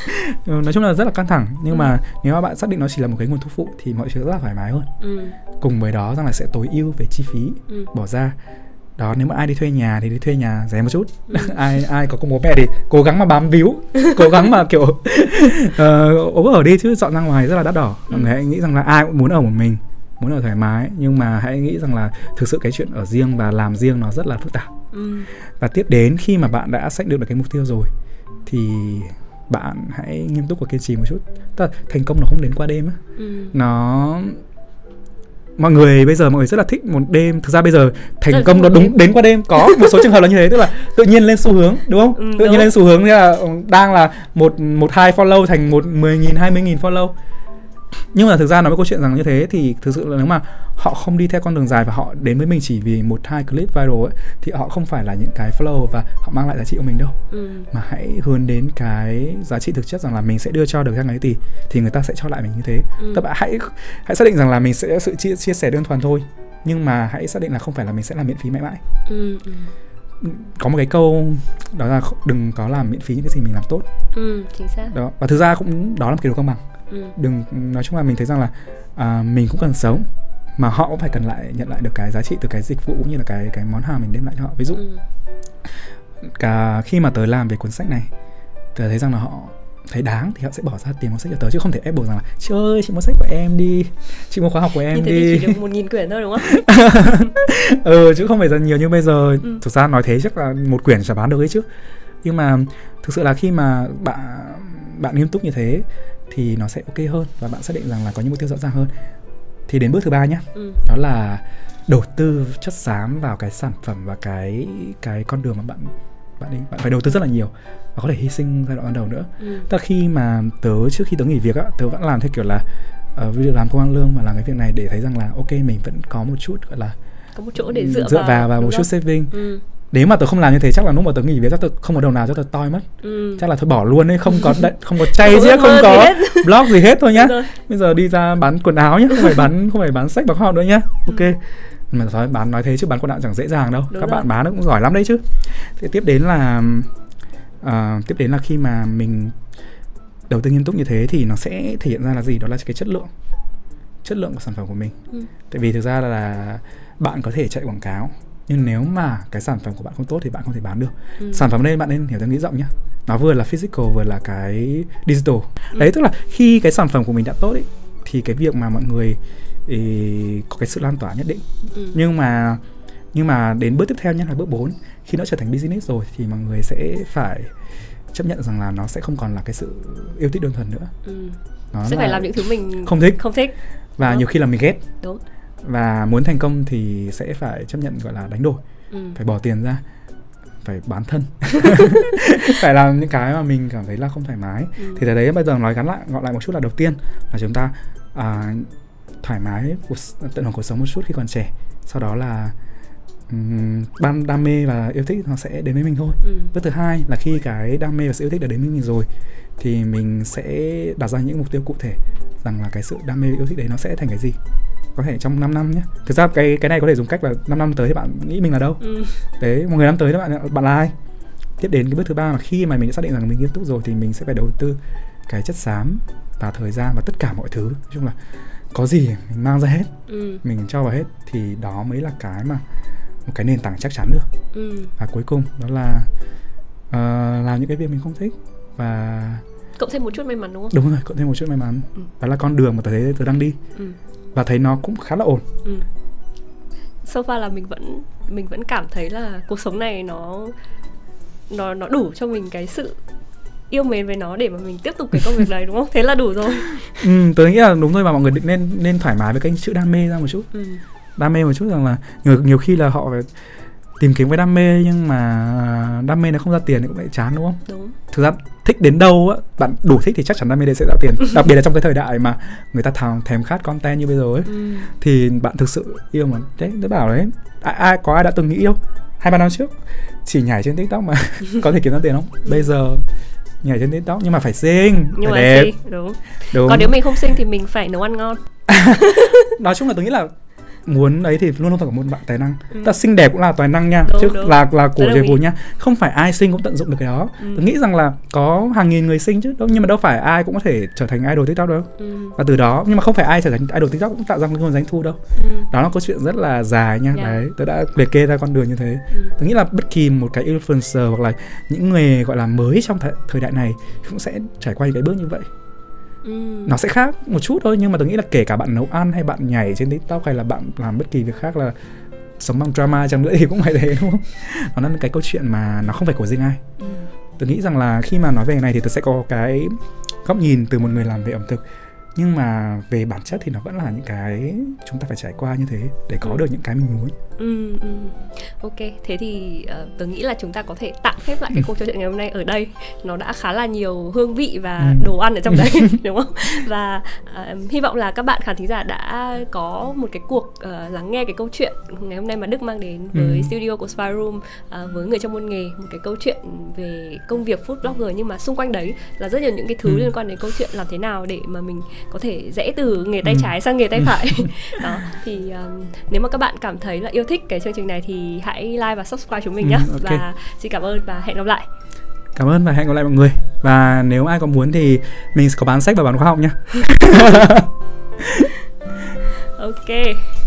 Nói chung là rất là căng thẳng. Nhưng ừ. mà nếu mà bạn xác định nó chỉ là một cái nguồn thu phụ thì mọi chuyện rất là thoải mái hơn. Ừ. Cùng với đó rằng là sẽ tối ưu về chi phí ừ. bỏ ra. Đó, nếu mà ai đi thuê nhà thì đi thuê nhà rẻ một chút. Ừ. ai ai có công bố mẹ thì cố gắng mà bám víu, cố gắng mà kiểu uh, ốm ở đi, chứ dọn ra ngoài rất là đắt đỏ. Mọi người hãy nghĩ rằng là ai cũng muốn ở một mình, muốn ở thoải mái, nhưng mà hãy nghĩ rằng là thực sự cái chuyện ở riêng và làm riêng nó rất là phức tạp. Ừ. Và tiếp đến khi mà bạn đã xác định được cái mục tiêu rồi thì bạn hãy nghiêm túc và kiên trì một chút. Tức là thành công nó không đến qua đêm á. Ừ. Nó mọi người bây giờ mọi người rất là thích một đêm, thực ra bây giờ thành rất công nó đúng đêm. Đến qua đêm, có một số trường hợp là như thế, tức là tự nhiên lên xu hướng, đúng không? Ừ, tự đúng. nhiên lên xu hướng, nghĩa là đang là một một hai follow thành một mười nghìn, hai mươi nghìn follow. Nhưng mà thực ra nói với câu chuyện rằng như thế thì thực sự là nếu mà họ không đi theo con đường dài và họ đến với mình chỉ vì một hai clip viral ấy, thì họ không phải là những cái follow và họ mang lại giá trị của mình đâu. Ừ. Mà hãy hướng đến cái giá trị thực chất rằng là mình sẽ đưa cho được các người thì thì người ta sẽ cho lại mình như thế. Ừ. Các bạn hãy hãy xác định rằng là mình sẽ sự chia, chia sẻ đơn thuần thôi, nhưng mà hãy xác định là không phải là mình sẽ làm miễn phí mãi mãi. Ừ. Ừ. Có một cái câu đó là đừng có làm miễn phí những cái gì mình làm tốt. Ừ, chính xác. Đó, và thực ra cũng đó là một cái điều công bằng. Ừ. Đừng, nói chung là mình thấy rằng là à, mình cũng cần sống, mà họ cũng phải cần lại nhận lại được cái giá trị từ cái dịch vụ cũng như là cái cái món hàng mình đem lại cho họ. Ví dụ ừ. cả khi mà tớ làm về cuốn sách này, tớ thấy rằng là họ thấy đáng thì họ sẽ bỏ ra tiền mua sách cho tớ, chứ không thể ép buộc rằng là chị ơi chị mua sách của em đi, chị mua khóa học của em như đi. Như thế thì chỉ được một nghìn quyển thôi đúng không? Ừ, chứ không phải là nhiều như bây giờ. Ừ. Thực ra nói thế chắc là một quyển chả bán được ấy chứ. Nhưng mà thực sự là khi mà bạn bạn nghiêm túc như thế thì nó sẽ ok hơn, và bạn xác định rằng là có những mục tiêu rõ ràng hơn. Thì đến bước thứ ba nhá, ừ. đó là đầu tư chất xám vào cái sản phẩm và cái cái con đường mà bạn bạn đi. Bạn phải đầu tư rất là nhiều và có thể hy sinh giai đoạn ban đầu nữa. Ừ. Tức là khi mà tớ trước khi tớ nghỉ việc á, tớ vẫn làm theo kiểu là uh, việc làm công ăn lương mà làm cái việc này để thấy rằng là ok mình vẫn có một chút gọi là có một chỗ để dựa, dựa vào, vào và một chút saving. Ừ. Nếu mà tớ không làm như thế chắc là lúc mà tớ nghỉ việc chắc tớ không có đồng nào cho tớ toi mất. Ừ. Chắc là thôi bỏ luôn ấy, không có đ- không có chay gì hết, không có blog gì hết thôi nhá. Bây giờ đi ra bán quần áo nhá, không phải bán không phải bán sách báo khoa nữa nhá. Ok. Ừ. Mà nói bán nói thế chứ bán quần áo chẳng dễ dàng đâu. Đúng Các rồi. Bạn bán cũng giỏi lắm đấy chứ. Thế tiếp đến là uh, tiếp đến là khi mà mình đầu tư nghiêm túc như thế thì nó sẽ thể hiện ra là gì? Đó là cái chất lượng. chất lượng của sản phẩm của mình. Ừ. Tại vì thực ra là bạn có thể chạy quảng cáo, nhưng nếu mà cái sản phẩm của bạn không tốt thì bạn không thể bán được. Ừ. Sản phẩm đây bạn nên hiểu theo nghĩa rộng nhá. Nó vừa là physical vừa là cái digital. Ừ. Đấy, tức là khi cái sản phẩm của mình đã tốt ấy, thì cái việc mà mọi người ý, có cái sự lan tỏa nhất định. Ừ. Nhưng mà nhưng mà đến bước tiếp theo nhé, là bước bốn, khi nó trở thành business rồi thì mọi người sẽ phải chấp nhận rằng là nó sẽ không còn là cái sự yêu thích đơn thuần nữa. Ừ. Nó sẽ phải làm những thứ mình không thích, không thích. Và đúng. Nhiều khi là mình ghét. Đúng. Và muốn thành công thì sẽ phải chấp nhận gọi là đánh đổi. Ừ. Phải bỏ tiền ra, phải bán thân. Phải làm những cái mà mình cảm thấy là không thoải mái. Ừ. Thì tại đấy bây giờ nói gắn lại, gọi lại một chút là đầu tiên là chúng ta à, thoải mái, tận hưởng cuộc sống một chút khi còn trẻ. Sau đó là um, ban đam mê và yêu thích nó sẽ đến với mình thôi. Ừ. Bước thứ hai là khi cái đam mê và sự yêu thích đã đến với mình rồi thì mình sẽ đặt ra những mục tiêu cụ thể rằng là cái sự đam mê và yêu thích đấy nó sẽ thành cái gì. Có thể trong năm năm nhé. Thực ra cái cái này có thể dùng cách là năm năm tới thì bạn nghĩ mình là đâu. Ừ. Đấy, một người năm tới thì bạn bạn là ai. Tiếp đến cái bước thứ ba là khi mà mình đã xác định rằng mình nghiêm túc rồi thì mình sẽ phải đầu tư cái chất xám và thời gian và tất cả mọi thứ. Nói chung là có gì mình mang ra hết. Ừ. Mình cho vào hết thì đó mới là cái mà một cái nền tảng chắc chắn được. Ừ. Và cuối cùng đó là uh, làm những cái việc mình không thích và cộng thêm một chút may mắn, đúng không? Đúng rồi, cộng thêm một chút may mắn. Ừ. Đó là con đường mà tôi thấy tôi đang đi. Ừ. Và thấy nó cũng khá là ổn. Ừ. So far là mình vẫn mình vẫn cảm thấy là cuộc sống này nó nó nó đủ cho mình cái sự yêu mến với nó để mà mình tiếp tục cái công việc đấy, đúng không? Thế là đủ rồi. Ừ, tôi nghĩ là đúng rồi, mà mọi người định nên nên thoải mái với cái chữ đam mê ra một chút. Ừ. Đam mê một chút rằng là nhiều, nhiều khi là họ phải tìm kiếm cái đam mê nhưng mà đam mê nó không ra tiền thì cũng lại chán, đúng không? Đúng. Thực ra thích đến đâu á, bạn đủ thích thì chắc chắn đam mê đấy sẽ ra tiền. Đặc biệt là trong cái thời đại mà người ta thèm thèm khát content như bây giờ ấy. Ừ. Thì bạn thực sự yêu mà. Đấy, tôi bảo đấy. Ai, ai có ai đã từng nghĩ đâu? Hai ba năm trước chỉ nhảy trên TikTok mà có thể kiếm ra tiền không? Bây giờ nhảy trên TikTok nhưng mà phải xinh, nhưng phải mà đẹp. Xinh, đúng. Đúng. Còn nếu mình không xinh thì mình phải nấu ăn ngon. Nói chung là tôi nghĩ là muốn ấy thì luôn luôn phải có một bạn tài năng. Ừ. Ta xinh đẹp cũng là tài năng nha, đúng, chứ đúng. là là của về vốn nha. Không phải ai xinh cũng tận dụng được cái đó. Ừ. Tôi nghĩ rằng là có hàng nghìn người xinh chứ, nhưng mà đâu phải ai cũng có thể trở thành idol TikTok đâu. Ừ. Và từ đó, nhưng mà không phải ai trở thành idol TikTok cũng tạo ra một nguồn doanh thu đâu. Ừ. Đó là câu chuyện rất là dài nha. Yeah. Đấy, tôi đã liệt kê ra con đường như thế. Ừ. Tôi nghĩ là bất kỳ một cái influencer hoặc là những người gọi là mới trong th- thời đại này cũng sẽ trải qua những cái bước như vậy. Ừ. Nó sẽ khác một chút thôi, nhưng mà tôi nghĩ là kể cả bạn nấu ăn hay bạn nhảy trên TikTok hay là bạn làm bất kỳ việc khác, là sống bằng drama chăng nữa thì cũng phải thế, đúng không? Nó là cái câu chuyện mà nó không phải của riêng ai. Ừ. Tôi nghĩ rằng là khi mà nói về cái này thì tôi sẽ có cái góc nhìn từ một người làm về ẩm thực, nhưng mà về bản chất thì nó vẫn là những cái chúng ta phải trải qua như thế để có ừ. được những cái mình muốn. Ừ, ừ. Ok, thế thì uh, tôi nghĩ là chúng ta có thể tạm khép lại cái cuộc trò chuyện ngày hôm nay ở đây. Nó đã khá là nhiều hương vị và ừ. đồ ăn ở trong đấy, đúng không? Và uh, hy vọng là các bạn khán thính giả đã có một cái cuộc uh, lắng nghe cái câu chuyện ngày hôm nay mà Đức mang đến với ừ. studio của Spy Room, uh, với người trong môn nghề, một cái câu chuyện về công việc food blogger, nhưng mà xung quanh đấy là rất nhiều những cái thứ ừ. liên quan đến câu chuyện làm thế nào để mà mình có thể rẽ từ nghề tay ừ. trái sang nghề tay phải. Đó, thì um, nếu mà các bạn cảm thấy là yêu thích cái chương trình này thì hãy like và subscribe chúng mình nhé. Ừ, okay. Và xin cảm ơn và hẹn gặp lại. Cảm ơn và hẹn gặp lại mọi người. Và nếu ai có muốn thì mình sẽ có bán sách và bán khóa học nhé. Ok.